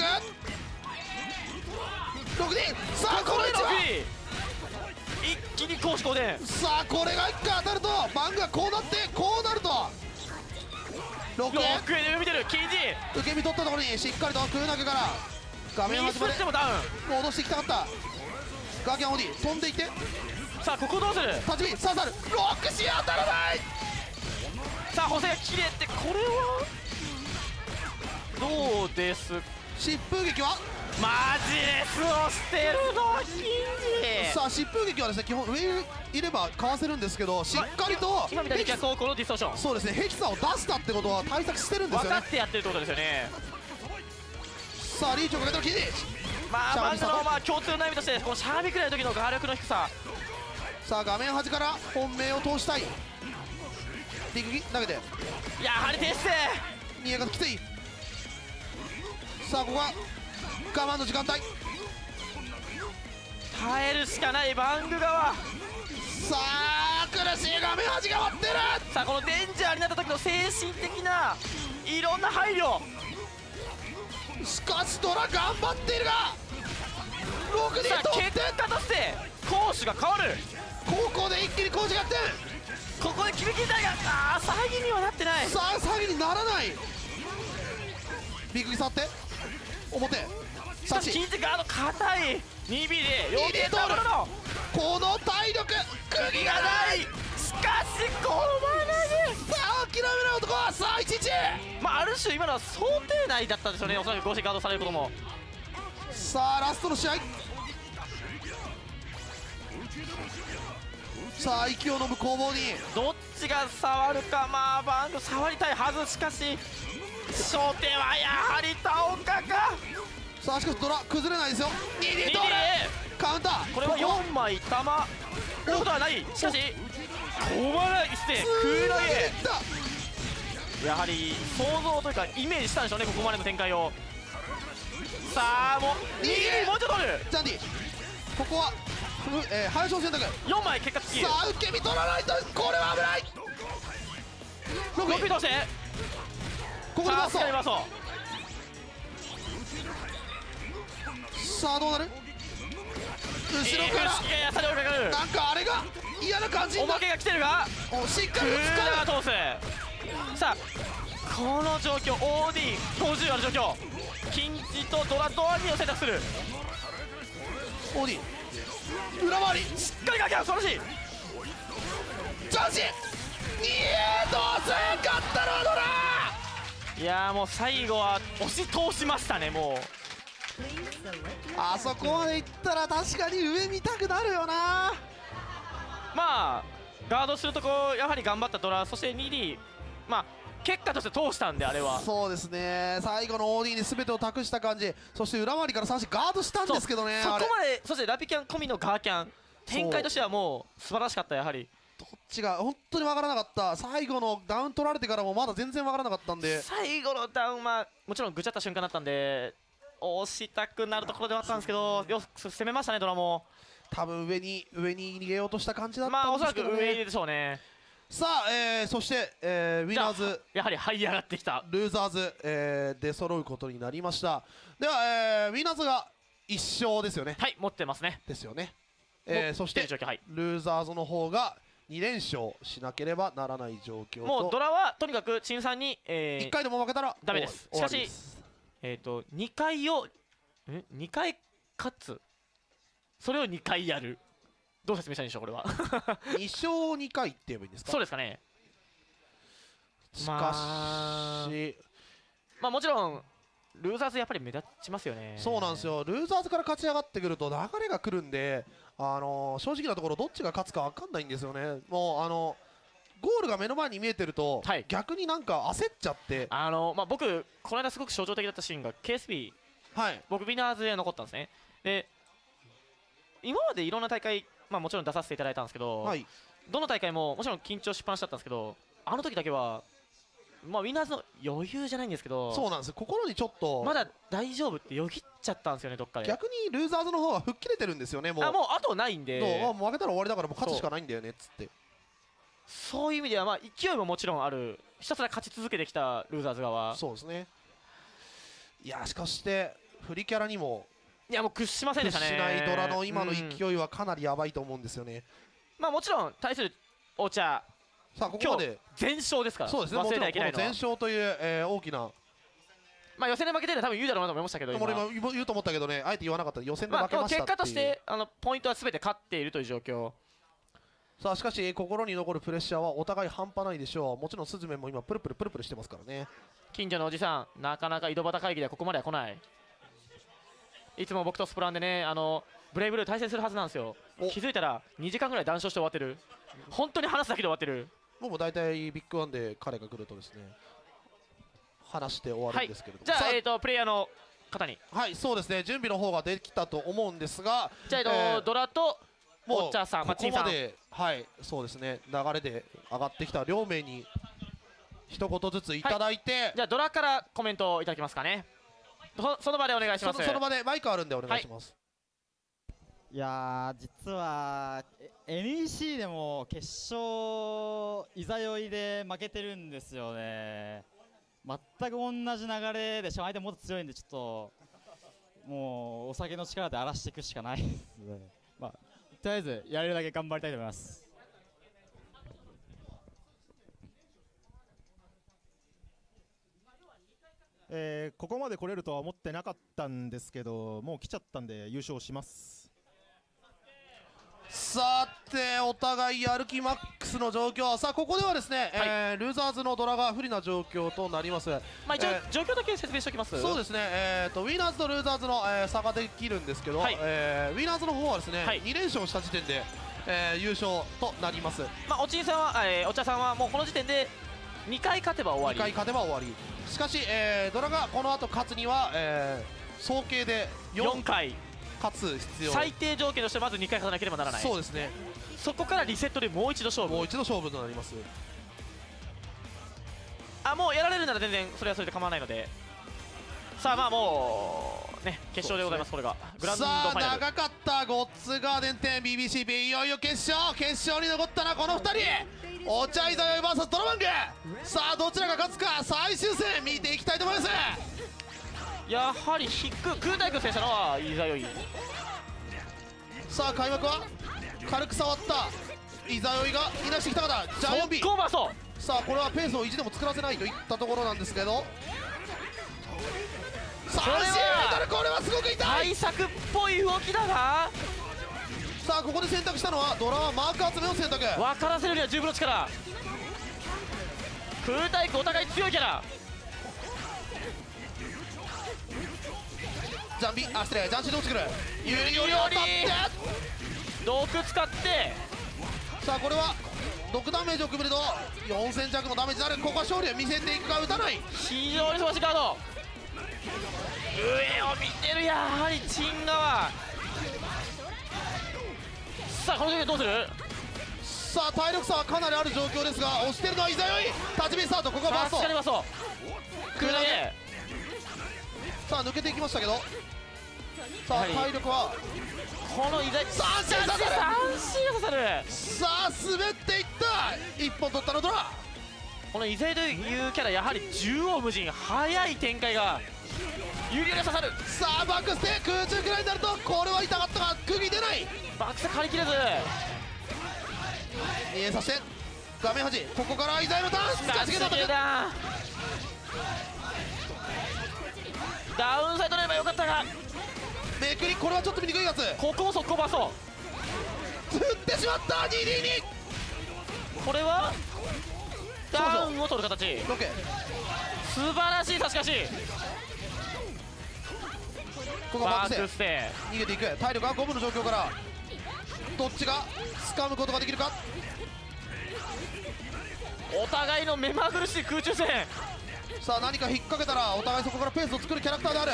さあこの位置は一気に攻守交代。 さあこれが1回当たるとバングがこうなってこうなると6 6円で上見てる金次受け身取ったところにしっかりと空投げから画面ミス端までってもダウ戻していきたかったガーキャンオディ飛んでいってン。さあここどうする。 タッチビ刺さる 6C 当たらない。 さあ補正が切れてこれはどうです。 疾風撃はマジレスをしてるの金次。 さあ疾風撃はですね基本上にいればかわせるんですけどしっかりと今みたいに逆方向のディストーションそうですねヘキサを出したってことは対策してるんです分よね。 かってやってるってことですよね。 さあリーチをかけてるキディまあバングシャービさんのまあ共通の悩みとしてこのシャービくらいの時の画力の低さ。 さあ画面端から本命を通したいリグギ投げてやはり低姿勢。 宮方きつい。さあここは我慢の時間帯耐えるしかないバング側。 さあ苦しい画面端が待ってる。 さあこのデンジャーになった時の精神的ないろんな配慮。 しかしドラ頑張っているが6人さあ取って結果として攻守が変わる。 高校で一気に攻守がってここで決めきりたいが詐欺にはなってない。 さあ詐欺にならない。ビッグに触って表しかし金軸ガード硬い 2B で余計なもののこの体力釘がない。 しかしこの前投げさあ諦めない男はさあ11。 まあある種今のは想定内だったんでしょうね。おそらく公式ガードされることも。 さあラストの試合。さあ息を飲む攻防にどっちが触るか。まあバング触りたいはず。しかし焦点はやはり田岡か。 さあしかしドラ崩れないですよ。2D ドラカウンター。 これは4枚玉ということはない。しかし止まらない一戦空投げ。やはり想像というかイメージしたんでしょうね、ここまでの展開を。さあもう2もうちょっと取る。 ジャンディここは林を選択。 4枚結果付き。 さあ受け身取らないとこれは危ない。 6位通してここで回そう。 回そう。 さあどうなる。後ろからやされをかかる。 なんかあれが嫌な感じになる。 おまけが来てるがしっかりクー通す。さあこの状況 OD50 ある状況。金地とドラドアニを選択する。 OD 裏回りしっかりかけ合う。素晴らしい。 ジャンシどうせ勝ったのはドラ。 いやーもう最後は押し通しましたね。もうあそこまでいったら確かに上見たくなるよな。 まあガードするとこやはり頑張ったドラ、そして 2D まあ結果として通したんであれは。 そうですね、最後の OD に全てを託した感じ。そして裏回りから三振ガードしたんですけどね。 そこまで。そしてラピキャン込みのガーキャン展開としてはもう素晴らしかった。やはりどっちが本当に分からなかった。最後のダウン取られてからもまだ全然分からなかったんで、 最後のダウンはもちろんぐちゃった瞬間だったんで押したくなるところではあったんですけど、よく攻めましたねドラも。 多分上に逃げようとした感じだったまあおそらくんですけどね。 上でしょうね。 さあ、そして、ウィナーズやはり這い上がってきたルーザーズ、出揃うことになりました。では、ウィナーズが1勝ですよね。 はい持ってますね。 ですよね。そして、 はい、 ルーザーズの方が2連勝しなければならない状況と。 もうドラはとにかく陳さんに、 1回でも負けたらダメです。しかし2回を2回勝つ、それを2回やる。どう説明したらいいんでしょうこれは。 2勝2回って言えばいいんですか。 そうですかね。 しかし、 まあもちろんルーザーズやっぱり目立ちますよね。 そうなんですよ。ルーザーズから勝ち上がってくると流れが来るんで、正直なところどっちが勝つか分かんないんですよね。もうゴールが目の前に見えてると、はい、逆になんか焦っちゃって、 まあ、僕この間すごく象徴的だったシーンが KSB、はい、僕ウィナーズで残ったんですね。で今までいろんな大会、まあ、もちろん出させていただいたんですけど、はい、どの大会ももちろん緊張しっぱなしだったんですけど、あの時だけは、まあ、ウィナーズの余裕じゃないんですけど、 そうなんですよ。心にちょっとまだ大丈夫ってよぎっちゃったんですよね、どっかで。 逆にルーザーズの方は吹っ切れてるんですよね。もうあとないんで、 もう負けたら終わりだからもう勝つしかないんだよねっつって。 そういう意味では、まあ、勢いももちろんある、ひたすら勝ち続けてきたルーザーズ側。 そうですね。いやしかしてフリキャラにももう屈しませんでしたね。 屈しないドラの今の勢いはかなりやばいと思うんですよね。 まあもちろん対するお茶、 さあここまで全勝ですから。 そうですね。 忘れてはいけないのは全勝という、大きな。 まあ予選で負けてるのは多分言うだろうなと思いましたけど、 俺今言うと思ったけどね、あえて言わなかった。予選で負けましたっていう。 結果としてポイントは全て勝っているという状況。 さあしかし心に残るプレッシャーはお互い半端ないでしょう。もちろんスズメも今プルプルしてますからね。 近所のおじさん、なかなか井戸端会議ではここまでは来ない。いつも僕とスプランでね、ブレイブルー対戦するはずなんですよ。気づいたら2時間ぐらい談笑して終わってる。本当に話すだけで終わってる。 僕も大体ビッグワンで彼が来るとですね、話して終わるんですけれども、 はい、じゃあプレイヤーの方に。 はい、そうですね。準備の方ができたと思うんですが、 じゃあ、ドラとお茶さん、 ここまで、はい、そうですね。流れで上がってきた両名に一言ずついただいて、 じゃあドラからコメントをいただけますかね。その場でお願いします。 その場でマイクあるんでお願いします。 いやー、実は NEC でも決勝いざ酔いで負けてるんですよね。全く同じ流れで、しかも相手もっと強いんで、ちょっともうお酒の力で荒らしていくしかないですね。まあ、とりあえずやれるだけ頑張りたいと思います。 ここまで来れるとは思ってなかったんですけど、もう来ちゃったんで優勝します。 さてお互いやる気マックスの状況。さあここではですね、ルーザーズのドラが不利な状況となります。 まあ一応、状況だけ説明しておきます。 そうですね、ウィナーズとルーザーズの、差ができるんですけど、ウィナーズの方はですね、2連勝した時点で、優勝となります。 まあおちんさんは、お茶さんはもうこの時点で2回勝てば終わり。 2回勝てば終わり。しかし、ドラがこの後勝つには、総計で4回勝つ必要。 最低条件としてまず2回勝たなければならない。 そうですね。 そこからリセットでもう一度勝負。 もう一度勝負となります。 あ、もうやられるなら全然それはそれで構わないので。さあまあもうね、決勝でございます。これがグランドファイナル。 さあ長かったゴッツガーデン店 BBCP、 いよいよ決勝に残ったのはこの2人、お茶いざよい VS ドラマング。さあどちらが勝つか、最終戦見ていきたいと思います。 やはり空対空戦したのはいざよい。 さあ開幕は軽く触ったいざよいがいなしてきたからジャイアンビー。さあこれはペースを意地でも作らせないといったところなんですけど、さあこれはすごく痛い。 対策っぽい動きだが、 さあここで選択したのはドラはマーク集めを選択。 分からせるには十分の力。空対空お互い強いキャラ。 ジャンビ、あ、失礼、ジャンシーどうしてくる。有利より当たって毒使って、 さあこれは毒ダメージを組むと4000弱のダメージになる。ここは勝利を見せていくか、打たない。 非常に素晴らしいカード。上を見てる、やはりチン側。さあこの時どうする。 さあ体力差はかなりある状況ですが、押してるのはイザヨイ。立ち目スタート、ここはバースト。 さすがにバースト空投げ。 さあ抜けていきましたけど、さあ体力はこのイザヨイ三振刺さる。 刺さる。 さあ滑っていった。一本取ったのドラ。 このイザヨイというキャラ、やはり縦横無尽、速い展開が有利に刺さる。 さあバックステ空中くらいになると、これは痛かったが釘出ない。 バックステ借りきれず見えさせて画面端、ここからイザヨイのターン。近づけたダウンサイドればよかったが、 めくり、これはちょっと見にくいやつ。 ここも速攻バースト振ってしまった。 2D2。 これはダウンを取る形。素晴らしい。しかしここはバックスバックステ逃げていく。体力は5分の状況からどっちが掴むことができるか。 お互いの目まぐるしい空中戦。 さあ何か引っ掛けたらお互いそこからペースを作るキャラクターである。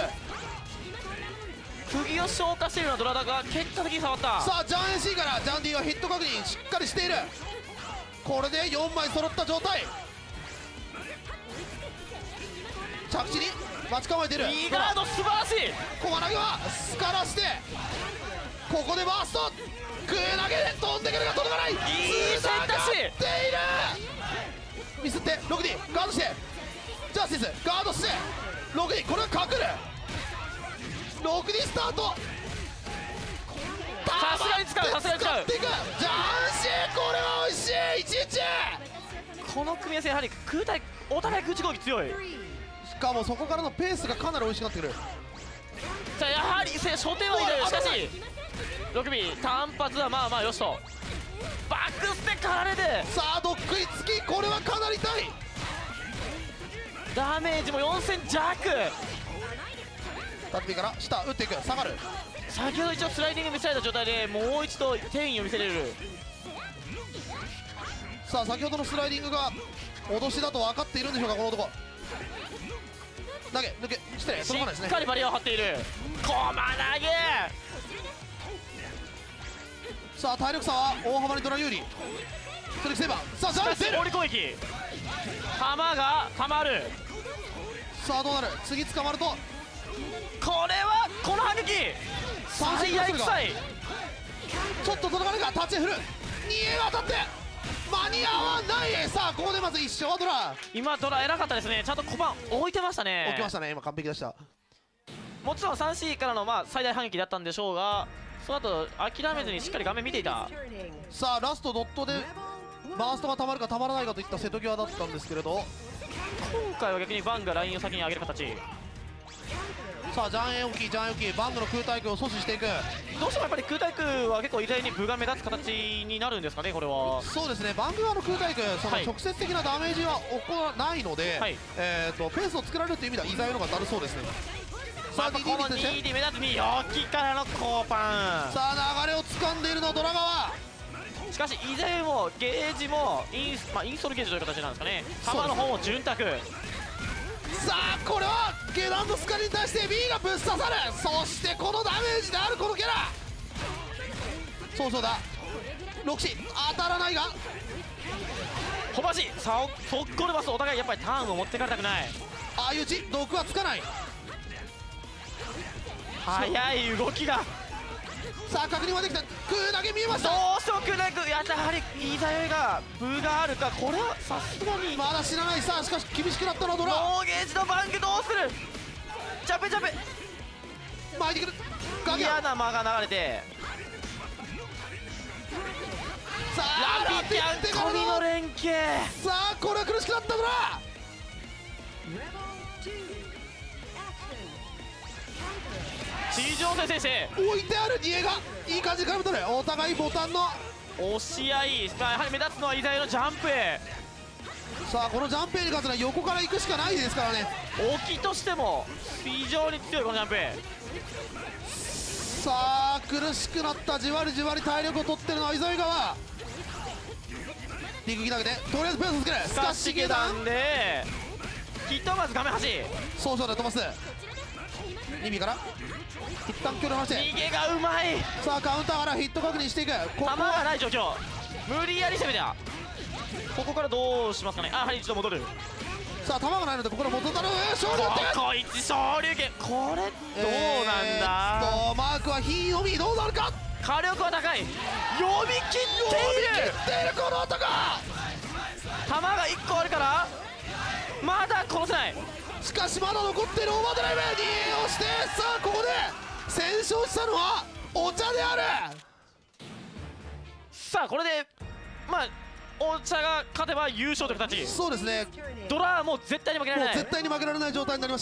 釘を消化しているようなドラだが結果的に触った。 さあジャン AC からジャンディはヒット確認しっかりしている。これで4枚揃った状態。着地に待ち構えている。 いいガード、素晴らしい。 小金具はスカラして、ここでバースト。空投げで飛んでくるが届かない。いい選択肢。 ている。ミスって 6D ガードして、ジャスティスガードして 6D、 これは隠る。 6D スタート。 さすがに使う、さすがに使う。 ジャンシー、これは美味しい。11。 この組み合わせ、やはり空対お互い空中攻撃強い。 しかもそこからのペースがかなり美味しくなってくる。 さあやはり初手はいる。しかし 6B 単発はまあまあよしと。バックステかられて、 さあドックイつき、これはかなり痛い。 ダメージも4000弱。 タッピーから下打っていく。下がる。 先ほど一応スライディング見せられた状態でもう一度転移を見せれる。 さあ先ほどのスライディングが脅しだと分かっているんでしょうか、この男。投げ抜け、失礼、届かないですね。 しっかりバリアを張っている。コマ投げ。 さあ体力差は大幅にドラ有利。トリックセーバー。さあジャンプ折り攻撃、弾がたまる。 さあどうなる。次捕まると、 これはこの反撃三振がするが最悪ちょっと届かないか。立ち振る2へが当たって間に合わない。さあここでまず1勝はドラ今ドラ偉かったですね。ちゃんと小判置いてましたね。 置きましたね。今完璧でした。 もちろん 3C からの最大反撃だったんでしょうが、その後諦めずにしっかり画面見ていた。 さあラストドットでバーストがたまるかたまらないかといった瀬戸際だったんですけれど、 今回は逆にバンがラインを先に上げる形。 さあジャンエン置きジャンエン置きバングの空対空を阻止していく。 どうしてもやっぱり空対空は結構意外に分が目立つ形になるんですかね、これは。 そうですね、バング側の空対空、そのはい直接的なダメージは起こらないので、 はいペースを作られるという意味ではイザヨの方がだるそうですね。さあこの 2D にして 2D 目立つに陽気からのコーパン。 さあ流れを掴んでいるのはドラ側。 しかし以前もゲージもインストールゲージという形なんですかね。弾の方も潤沢。 さあこれはゲダンとスカリに対して B がぶっ刺さる。そしてこのダメージであるこのキャラ、そうだロクシ当たらないが小橋さあ速攻でバス。お互いやっぱりターンを持ってかれたくない。 相打ち毒はつかない。 速い動きが。 さあ確認はできた。空だけ見えました。 どうしても空内やはりイザヨイがブがあるか。これはさすがにまだ知らない。さあしかし厳しくなったのはドラ。 ノーゲージのバングどうする。ジャンプジャンプ巻いてくるガギャ嫌な間が流れて。 さあラピキャン神の連携。 さあこれは苦しくなったドラ。 地上戦先生置いてあるニエがいい感じで絡めとる。お互いボタンの押し合い。やはり目立つのはイザヨイのジャンプへ。 さあこのジャンプへに勝つのは横から行くしかないですからね。 置きとしても非常に強いこのジャンプへ。 さあ苦しくなった。じわりじわり体力を取ってるのはイザヨイ側。リグギ投げてとりあえずペースをつける。 スカッシュ下段でひとまず画面端。 総称で飛ばす。2ミから一旦距離を離して逃げがうまい。 さあカウンターからヒット確認していく。ここ弾がない状況。無理やり攻めた。ここからどうしますかね。あ、はい一度戻る。 さあ球がないのでここから戻ったの勝利ってこいつ昇竜拳。これどうなんだ。 マークは火のみどうなるか。 火力は高い。読み切っているこの男。 弾が1個あるからまだ殺せない。 しかしまだ残っているオーバードライブに押して、さあここで先勝したのはお茶である。 さあこれでお茶が勝てば優勝という形。 そうですね。 ドラはもう絶対に負けられない。 もう絶対に負けられない状態になりました。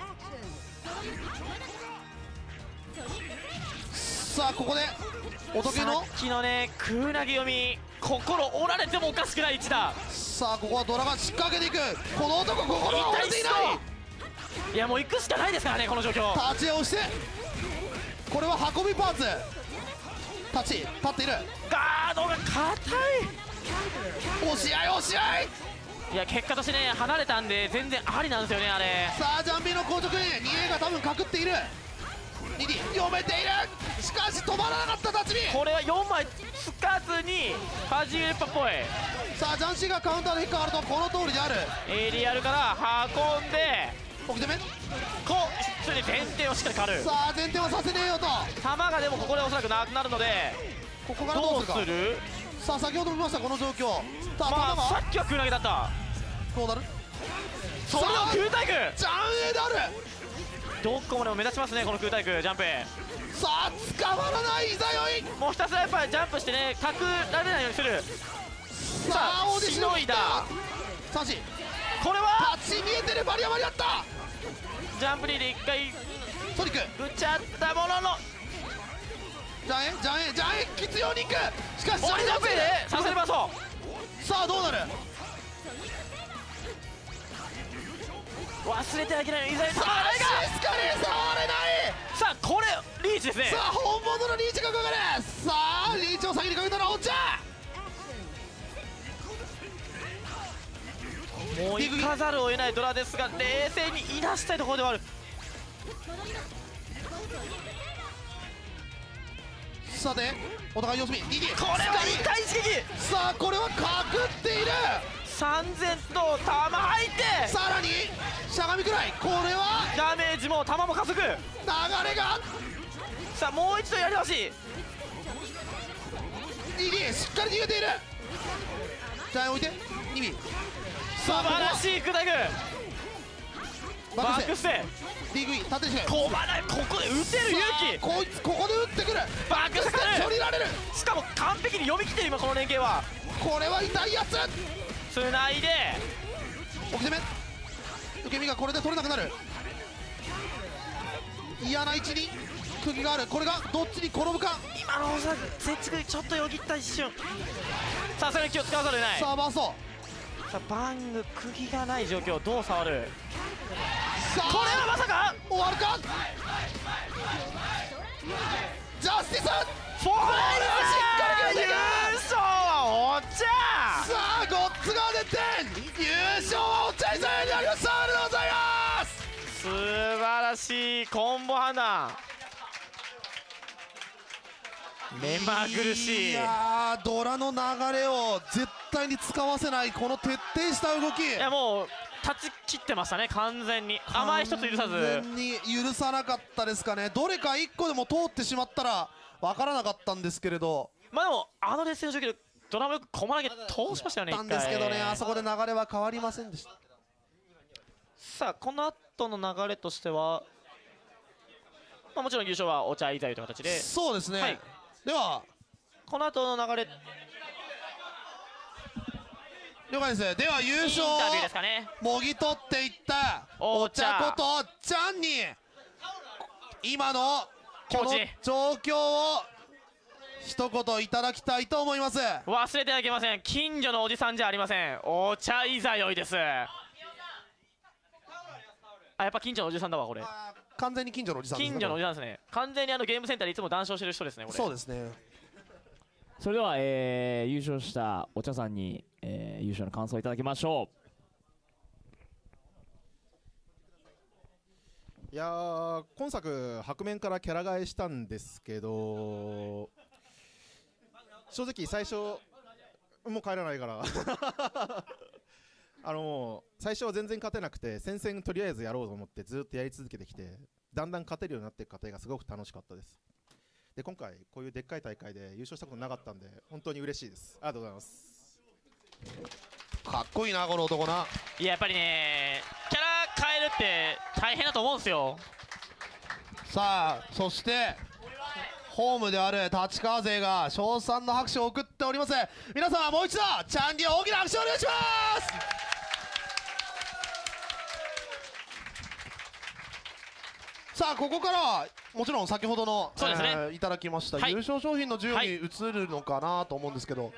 さあここでお得意のさっきのね空投げ読み、心折られてもおかしくない位置だ。 さあここはドラが仕掛けていく。この男心は折れていない。 いやもう行くしかないですからねこの状況。 立ち押してこれは運びパーツ立っている。 ガードが硬い。 押し合い押し合い。 いや結果としてね離れたんで全然ありなんですよねあれ。 さあジャンピーの硬直に 2A が多分隠っている。2D 読めている。しかし止まらなかった立ち見。 これは4枚つかずにファジーレッパっぽい。 さあジャンシーがカウンターで引っかかるとこの通りである。 エリアルから運んで置き止めこうそれで前転をしっかり狩る。 さあ前転はさせねえよと。 弾がでもここでおそらくなくなるのでここからどどううするか。 する。 さあ先ほど見ましたこの状況。さあ弾がさっきは空投げだった。 どうなる。 それを空対空ジャンエである。 どこまでも目立ちますねこの空対空ジャンプ。 さあ捕まらないイザヨイ。 もうひたすらやっぱりジャンプしてね隠られないようにする。 さあ大西しのいだ。 三振。 これは立ち見えてる。バリアバリあった。 ジャンプリーで一回ソニック打ち合ったもののジャンエ必要に行く。しかしオリジャンプでさせればそう。 さあどうなる。 忘れてはいけないイザヨイ。 さあシスカに触れない。 さあこれリーチですね。 さあ本物のリーチがかかる。さあリーチを先にかけたのはお茶。 もう行かざるを得ないドラですが冷静にいなしたいところではある。 さてお互い様子見。2D これは痛い刺激。 さあこれはかくっている。 3000と弾入ってさらにしゃがみくらい。これはダメージも弾も加速。 流れがさあもう一度やり直し。 2D しっかり逃げている。じゃあ置いて2尾。 素晴らしい砕くバックステディグイ縦にして飛ばない。ここで打てる勇気。 こいつここで打ってくる。 バックステ処理られる。 しかも完璧に読み切ってる今この連携は。 これは痛いやつ。 つないで置き攻め受け身がこれで取れなくなる。嫌な位置に釘がある。これがどっちに転ぶか。 今のおそらく接着ちょっとよぎった一瞬。さあそれに気を使わざるを得ない。 さあバースト。 さあバング釘がない状況どう触る。 さあこれはまさか終わるか。ジャスティスフォールしっかり優勝はお茶。 さあゴッツが出て優勝はお茶いさんになりました。ありがとうございます。 素晴らしいコンボ判断。目まぐるしい。 いやードラの流れを絶対に使わせないこの徹底した動き。 いやもう断ち切ってましたね完全に。甘い一つ許さず。 完全に許さなかったですかね。どれか1個でも通ってしまったら分からなかったんですけれど。 まあでもあの劣勢の状況でドラもよく駒投げ通しましたよね。 なんですけどね、あそこで流れは変わりませんでした。 さあこの後の流れとしては、まあ、もちろん優勝はお茶以外という形で。 そうですね、 はい、 ではこの後の流れ了解です。では優勝インタビューですかね。 もぎ取っていったお茶ことちゃんに今のこの状況を一言いただきたいと思います。 忘れてはいけません。近所のおじさんじゃありません。お茶いざよいです。あやっぱ近所のおじさんだわこれ。 完全に近所のおじさんですね。 近所のおじさんですね。完全にゲームセンターでいつも談笑してる人ですねこれ。 そうですね。 それでは、優勝したお茶さんに、優勝の感想をいただきましょいやー今作白面からキャラ替えしたんですけど正直最初もう帰らないからもう最初は全然勝てなくて戦線とりあえずやろうと思ってずっとやり続けてきてだんだん勝てるようになっていく過程がすごく楽しかったです。で今回こういうでっかい大会で優勝したことなかったんで本当に嬉しいです。ありがとうございます。 かっこいいなこの男な。 いややっぱりねキャラ変えるって大変だと思うんですよ。 さあそしてホームである立川勢が称賛の拍手を送っております。皆様もう一度チャンリオ大きな拍手をお願いします。さあここからはもちろん先ほどの、 そうですねいただきました、 はい優勝商品の授与に移るのかなと思うんですけど、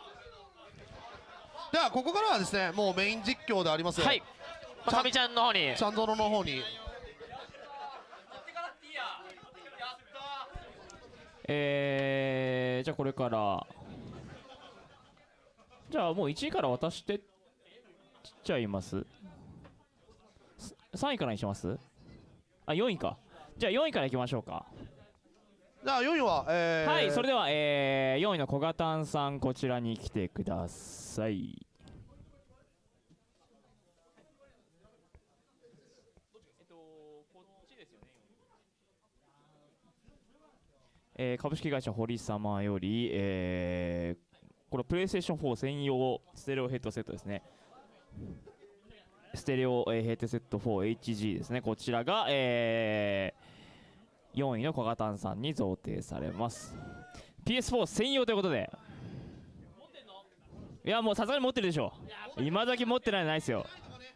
ではここからはですねもうメイン実況でありますはい、かみちゃんの方にちゃんぞろの方にじゃあこれからじゃあもう1位から渡してちゃいます。3位からにします。あ4位か。じゃあ4位からいきましょうか。 じゃあ4位は、 はいそれでは、4位の小型さんこちらに来てください。株式会社堀様より、これプレイステーション4専用ステレオヘッドセットですね。ステレオ、ヘッドセット 4HG ですね。こちらが、4位の小型さんに贈呈されます。 PS4 専用ということで、いやもうさすがに持ってるでしょう。今時持ってないのないですよ。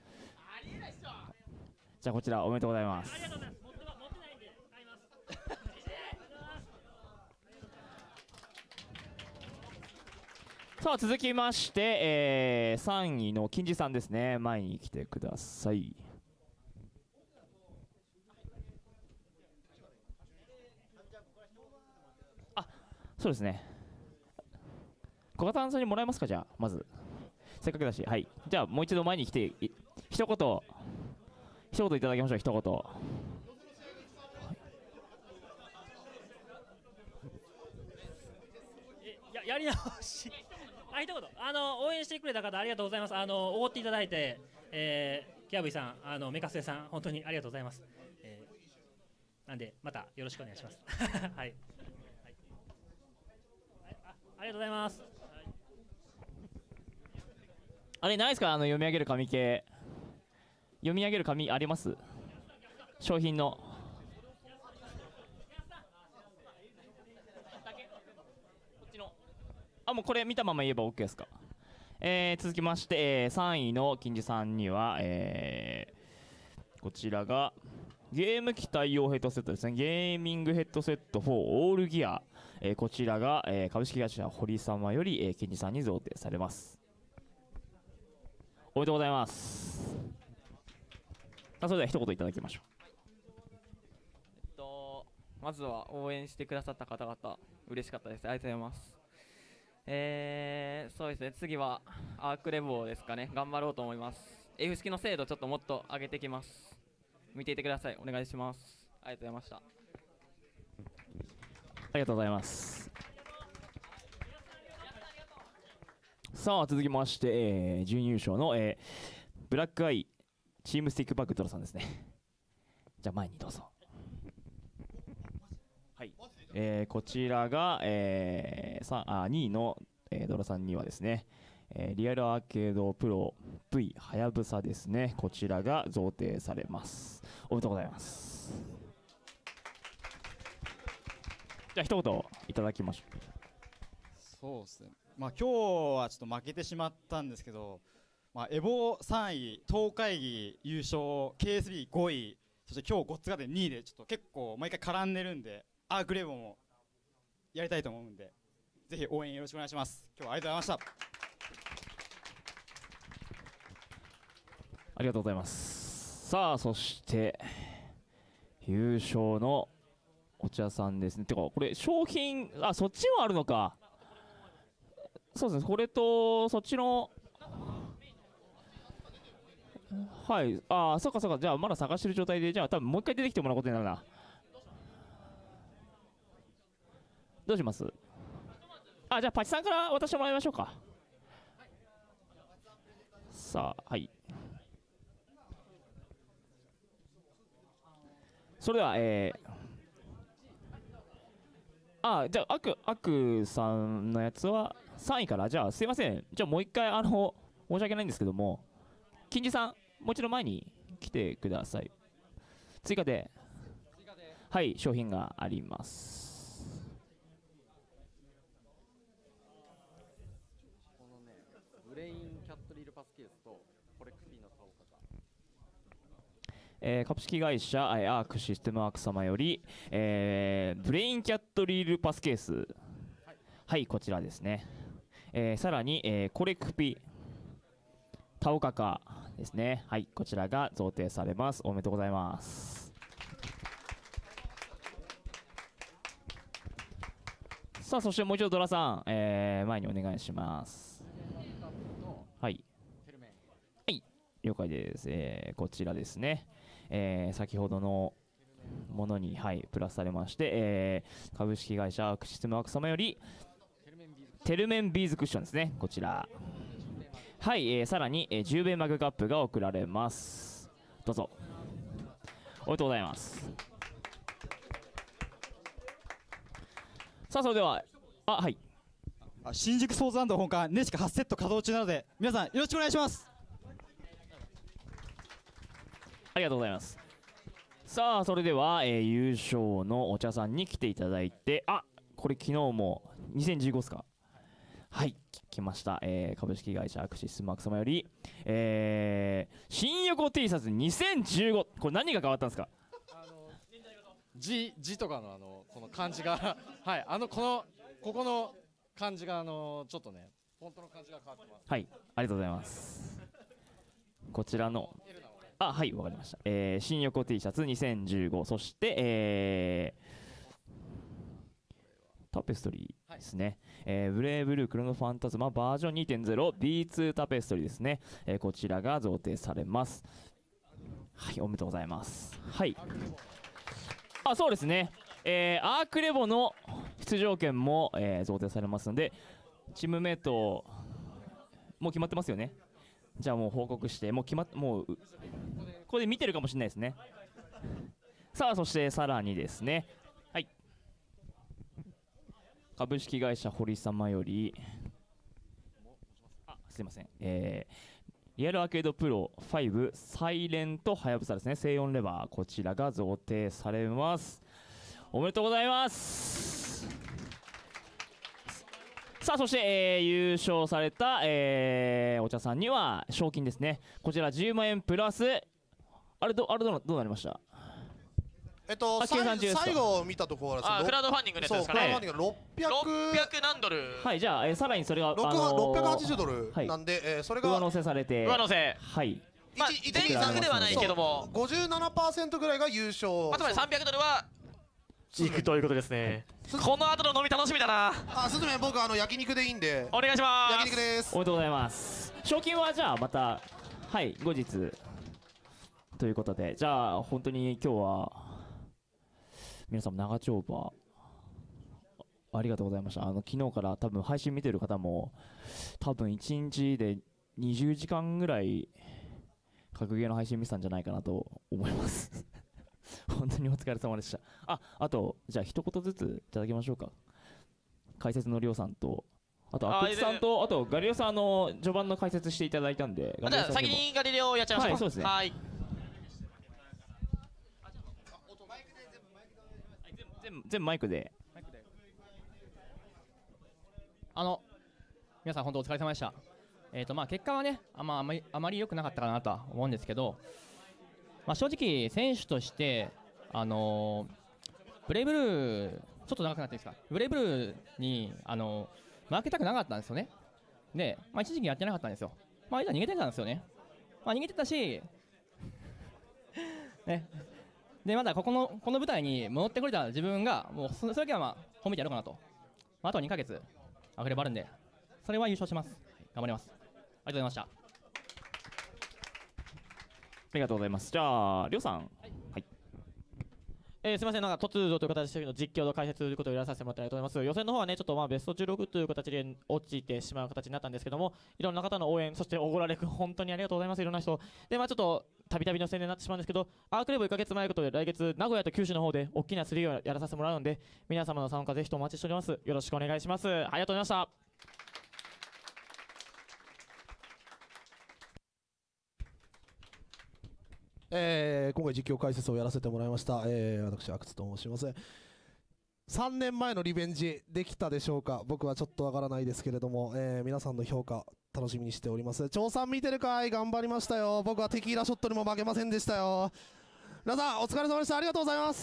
じゃあこちらおめでとうございます。さあ続きまして、3位の金次さんですね。前に来てください。あ、そうですね。小型さんにもらえますか。じゃあまずせっかくだし、はい。じゃあもう一度前に来て一言いただきましょう。一言。 やり直し一言応援してくれた方ありがとうございます。おごっていただいて、キャブイさんメカセさん本当にありがとうございます。 なんでまたよろしくお願いします。はい。ありがとうございます。 あれないですか、読み上げる紙系。読み上げる紙あります？商品の。あ、もうこれ見たまま言えば OK ですか。続きまして、3位の金次さんには、こちらがゲーム機対応ヘッドセットですね。ゲーミングヘッドセット4オールギア、こちらが、株式会社堀様より、金次さんに贈呈されます。おめでとうございます。それでは一言いただきましょう。まずは応援してくださった方々嬉しかったです。ありがとうございます。そうですね、次はアークレボですかね、頑張ろうと思います。F 式の精度ちょっともっと上げてきます。見ていてください。お願いします。ありがとうございました。ありがとうございます。さあ続きまして、準優勝の、ブラックアイチームスティックバッグドラさんですね。じゃあ前にどうぞ。はい、こちらが、2位の、ドラさんにはですね、リアルアーケードプロ V はやぶさですね、こちらが贈呈されます。おめでとうございます。じゃあ一言いただきましょう。 そうですね、まあ、今日はちょっと負けてしまったんですけど、まあ、エボ3位、東海議優勝、KSB5 位、そして今日ゴッツガーデン2位でちょっと結構毎回絡んでるんで、アークレボもやりたいと思うんで、ぜひ応援よろしくお願いします。今日はありがとうございました。 ありがとうございます。さあそして優勝のお茶さんですね。てかこれ商品、あ、そっちもあるのか。そうですね、これとそっちの、はい、ああ、そうかそうか、じゃあまだ探してる状態で、じゃあ多分もう一回出てきてもらうことになるな。どうします？あ、じゃあパチさんから渡してもらいましょうか。さあ、はい、それではじゃあアクさんのやつは3位から、じゃあすいません、じゃあもう一回申し訳ないんですけども、金次さんもう一度前に来てください。追加ではい商品があります。 ブレインキャットリールパスケースとコレクティのタオカ株式会社アークシステムワーク様より、ブレインキャットリールパスケース、はい、こちらですね。さらに、コレクピタオカカですね。はい、こちらが贈呈されます。おめでとうございます。さあそしてもう一度ドラさん、前にお願いします。はい、はい、了解です。こちらですね、先ほどのものに、はい、プラスされまして、株式会社アークシステムワーク様よりテルメンビーズクッションですね、こちら、はい、さらに、10米マグカップが贈られます。どうぞ。おめでとうございます。さあそれでははい、 新宿スポーツランド本館ネシカ8セット稼働中なので、皆さんよろしくお願いします。 ありがとうございます。さあそれでは、優勝のお茶さんに来ていただいて、これ昨日も2015ですか。はい、来ました、株式会社アクシスマーク様より、新横 T シャツ2015、これ何が変わったんですか。 字とかのこの漢字がはい、ここの漢字がちょっとね、フォントの漢字が変わってます。 はい、ありがとうございます。こちらのはい、わかりました。新横 T シャツ2015、そして、タペストリーですね、ブレイブルークロノファンタズマバージョン 2.0 B2 タペストリーですね、こちらが贈呈されます。はい、おめでとうございます。はい、そうですね、アークレボの出場権も、贈呈されますので、チームメイトもう決まってますよね。じゃあもう報告して、もうここで見てるかもしれないですね。 さあそしてさらにですね、はい、株式会社堀様より、すいません、リアルアーケードプロ5サイレントはやぶさですね、静音レバー、こちらが贈呈されます。おめでとうございます。さあそして、優勝された、お茶さんには賞金ですね、こちら10万円プラス、あれどうなりました？ 最後見たところはクラウドファンディングのやつですかね。 クラウドファンディング 600何ドル。 はい、じゃあ、さらにそれが 680ドルなんで、それが上乗せされて、 上乗せ、 はい、 まあ全額ではないけども 57% ぐらいが優勝、 あとまで300ドルはいくということですね。この後の飲み楽しみだな。 すずめ、僕焼肉でいいんでお願いします。 焼肉です。 おめでとうございます。賞金はじゃあまたはい後日ということで、じゃあ本当に今日は皆さん長丁場ありがとうございました。昨日から多分配信見てる方も多分1日で20時間ぐらい格ゲーの配信見てたんじゃないかなと思います本当にお疲れ様でした。あとじゃあ一言ずついただきましょうか。解説のりょうさんと、あと阿久津さんと、あとガリレオさん序盤の解説していただいたんで、 じゃあ先にガリレオやっちゃいましょう。 はい、そうですね。 はい、 全部マイクで。 皆さん本当お疲れ様でした。結果はねあまり良くなかったかなとは思うんですけど、正直選手としてブレイブルーちょっと長くなっていいですか、ブレイブルーに負けたくなかったんですよね。で、一時期やってなかったんですよ。逃げてたんですよね。逃げてたしね、でまだこの舞台に戻ってこれた自分がもうそれだけは褒めてやろうかなと。あとは2ヶ月アグレバあるんで、それは優勝します。頑張ります。ありがとうございました。 ありがとうございます。じゃありょうさん、はい、 すみません、なんか突如という形での実況と解説ということをやらさせてもらったいと思います。予選の方はね、ちょっとベスト16という形で落ちてしまう形になったんですけども、いろんな方の応援、そしておごられく本当にありがとうございます。いろんな人で、ちょっとたびたびの宣伝になってしまうんですけど、アークレボ1ヶ月前ということで、来月名古屋と九州の方で大きな3をやらさせてもらうので、皆様の参加ぜひとお待ちしております。よろしくお願いします。ありがとうございました。 今回実況解説をやらせてもらいました、私阿久津と申します。3年前のリベンジできたでしょうか。僕はちょっとわからないですけれども、皆さんの評価楽しみにしております。長さん見てるかい、頑張りましたよ。僕はテキーラショットにも負けませんでしたよ。皆さんお疲れ様でした。ありがとうございます。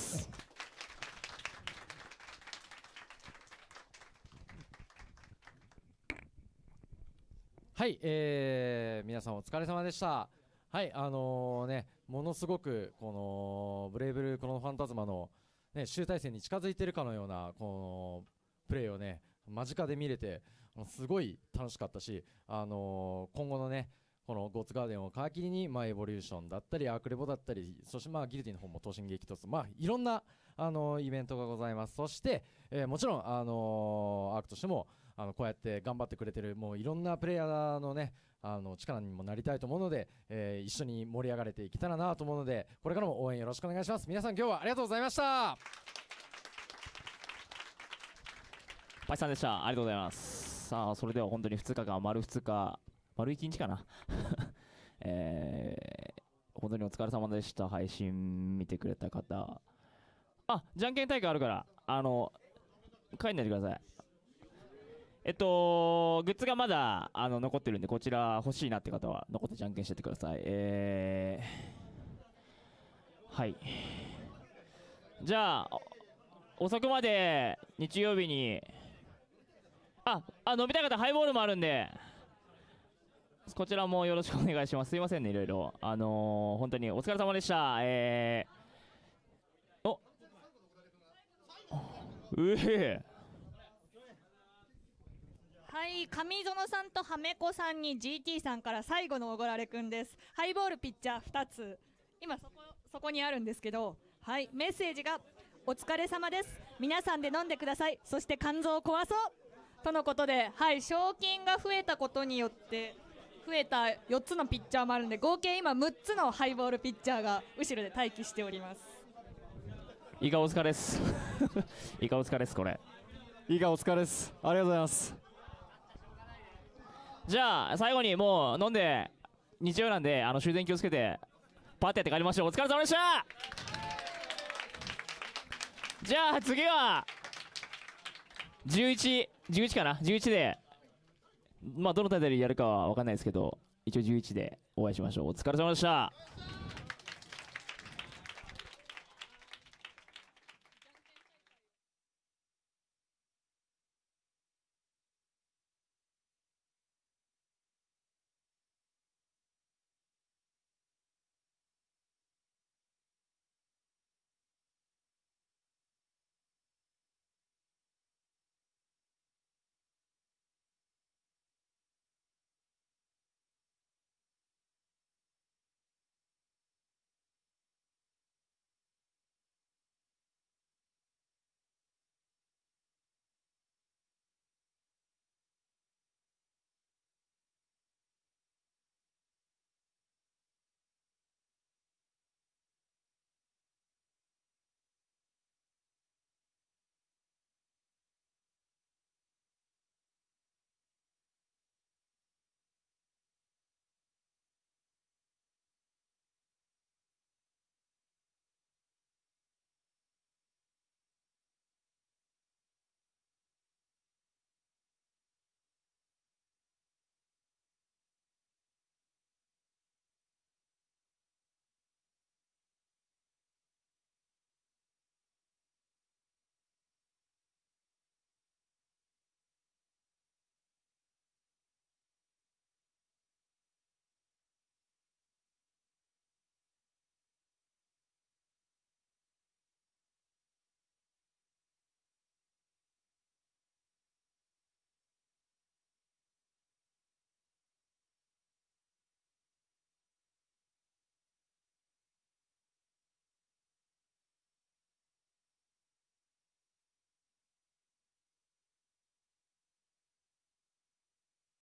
はい、皆さんお疲れ様でした。はい、ものすごくこのブレイブルーこのファンタズマの、集大成に近づいているかのようなこのプレーをね間近で見れてすごい楽しかったし、今後のねこのゴッツガーデンを皮切りにエボリューションだったりアークレボだったり、そしてギルティの方も闘神激突、いろんなイベントがございます。そして、もちろんアークとしてもこうやって頑張ってくれてるもういろんなプレイヤーのね力にもなりたいと思うので、一緒に盛り上がれていけたらなと思うので、これからも応援よろしくお願いします。皆さん今日はありがとうございました。 パイさんでした。ありがとうございます。さあそれでは本当に2日間丸2日丸1日かな本当にお疲れ様でした。配信見てくれた方、じゃんけん大会あるから帰んないでください。グッズがまだ残ってるんで、こちら欲しいなって方は残ってじゃんけんしてってください。はい、じゃあ遅くまで日曜日に飲みたい方ハイボールもあるんで、こちらもよろしくお願いします。すいませんね、いろいろ本当にお疲れ様でした。 はい、上園さんとはめこさんに GT さんから最後のおごられくんです。ハイボールピッチャー2つ今そこにあるんですけど、はい、メッセージがお疲れ様です、皆さんで飲んでください、そして肝臓を壊そうとのことで、はい、賞金が増えたことによって増えた4つのピッチャーもあるんで、合計今6つのハイボールピッチャーが後ろで待機しております。 イカお疲れっすイカお疲れっすこれいいかお疲れです。ありがとうございます。 じゃあ最後にもう飲んで日曜なんで終電気をつけてパーティーやって帰りましょう。お疲れ様でした。じゃあ次は11かな、11でまあどのタイトルやるかは分かんないですけど、一応11でお会いしましょう。お疲れ様でした。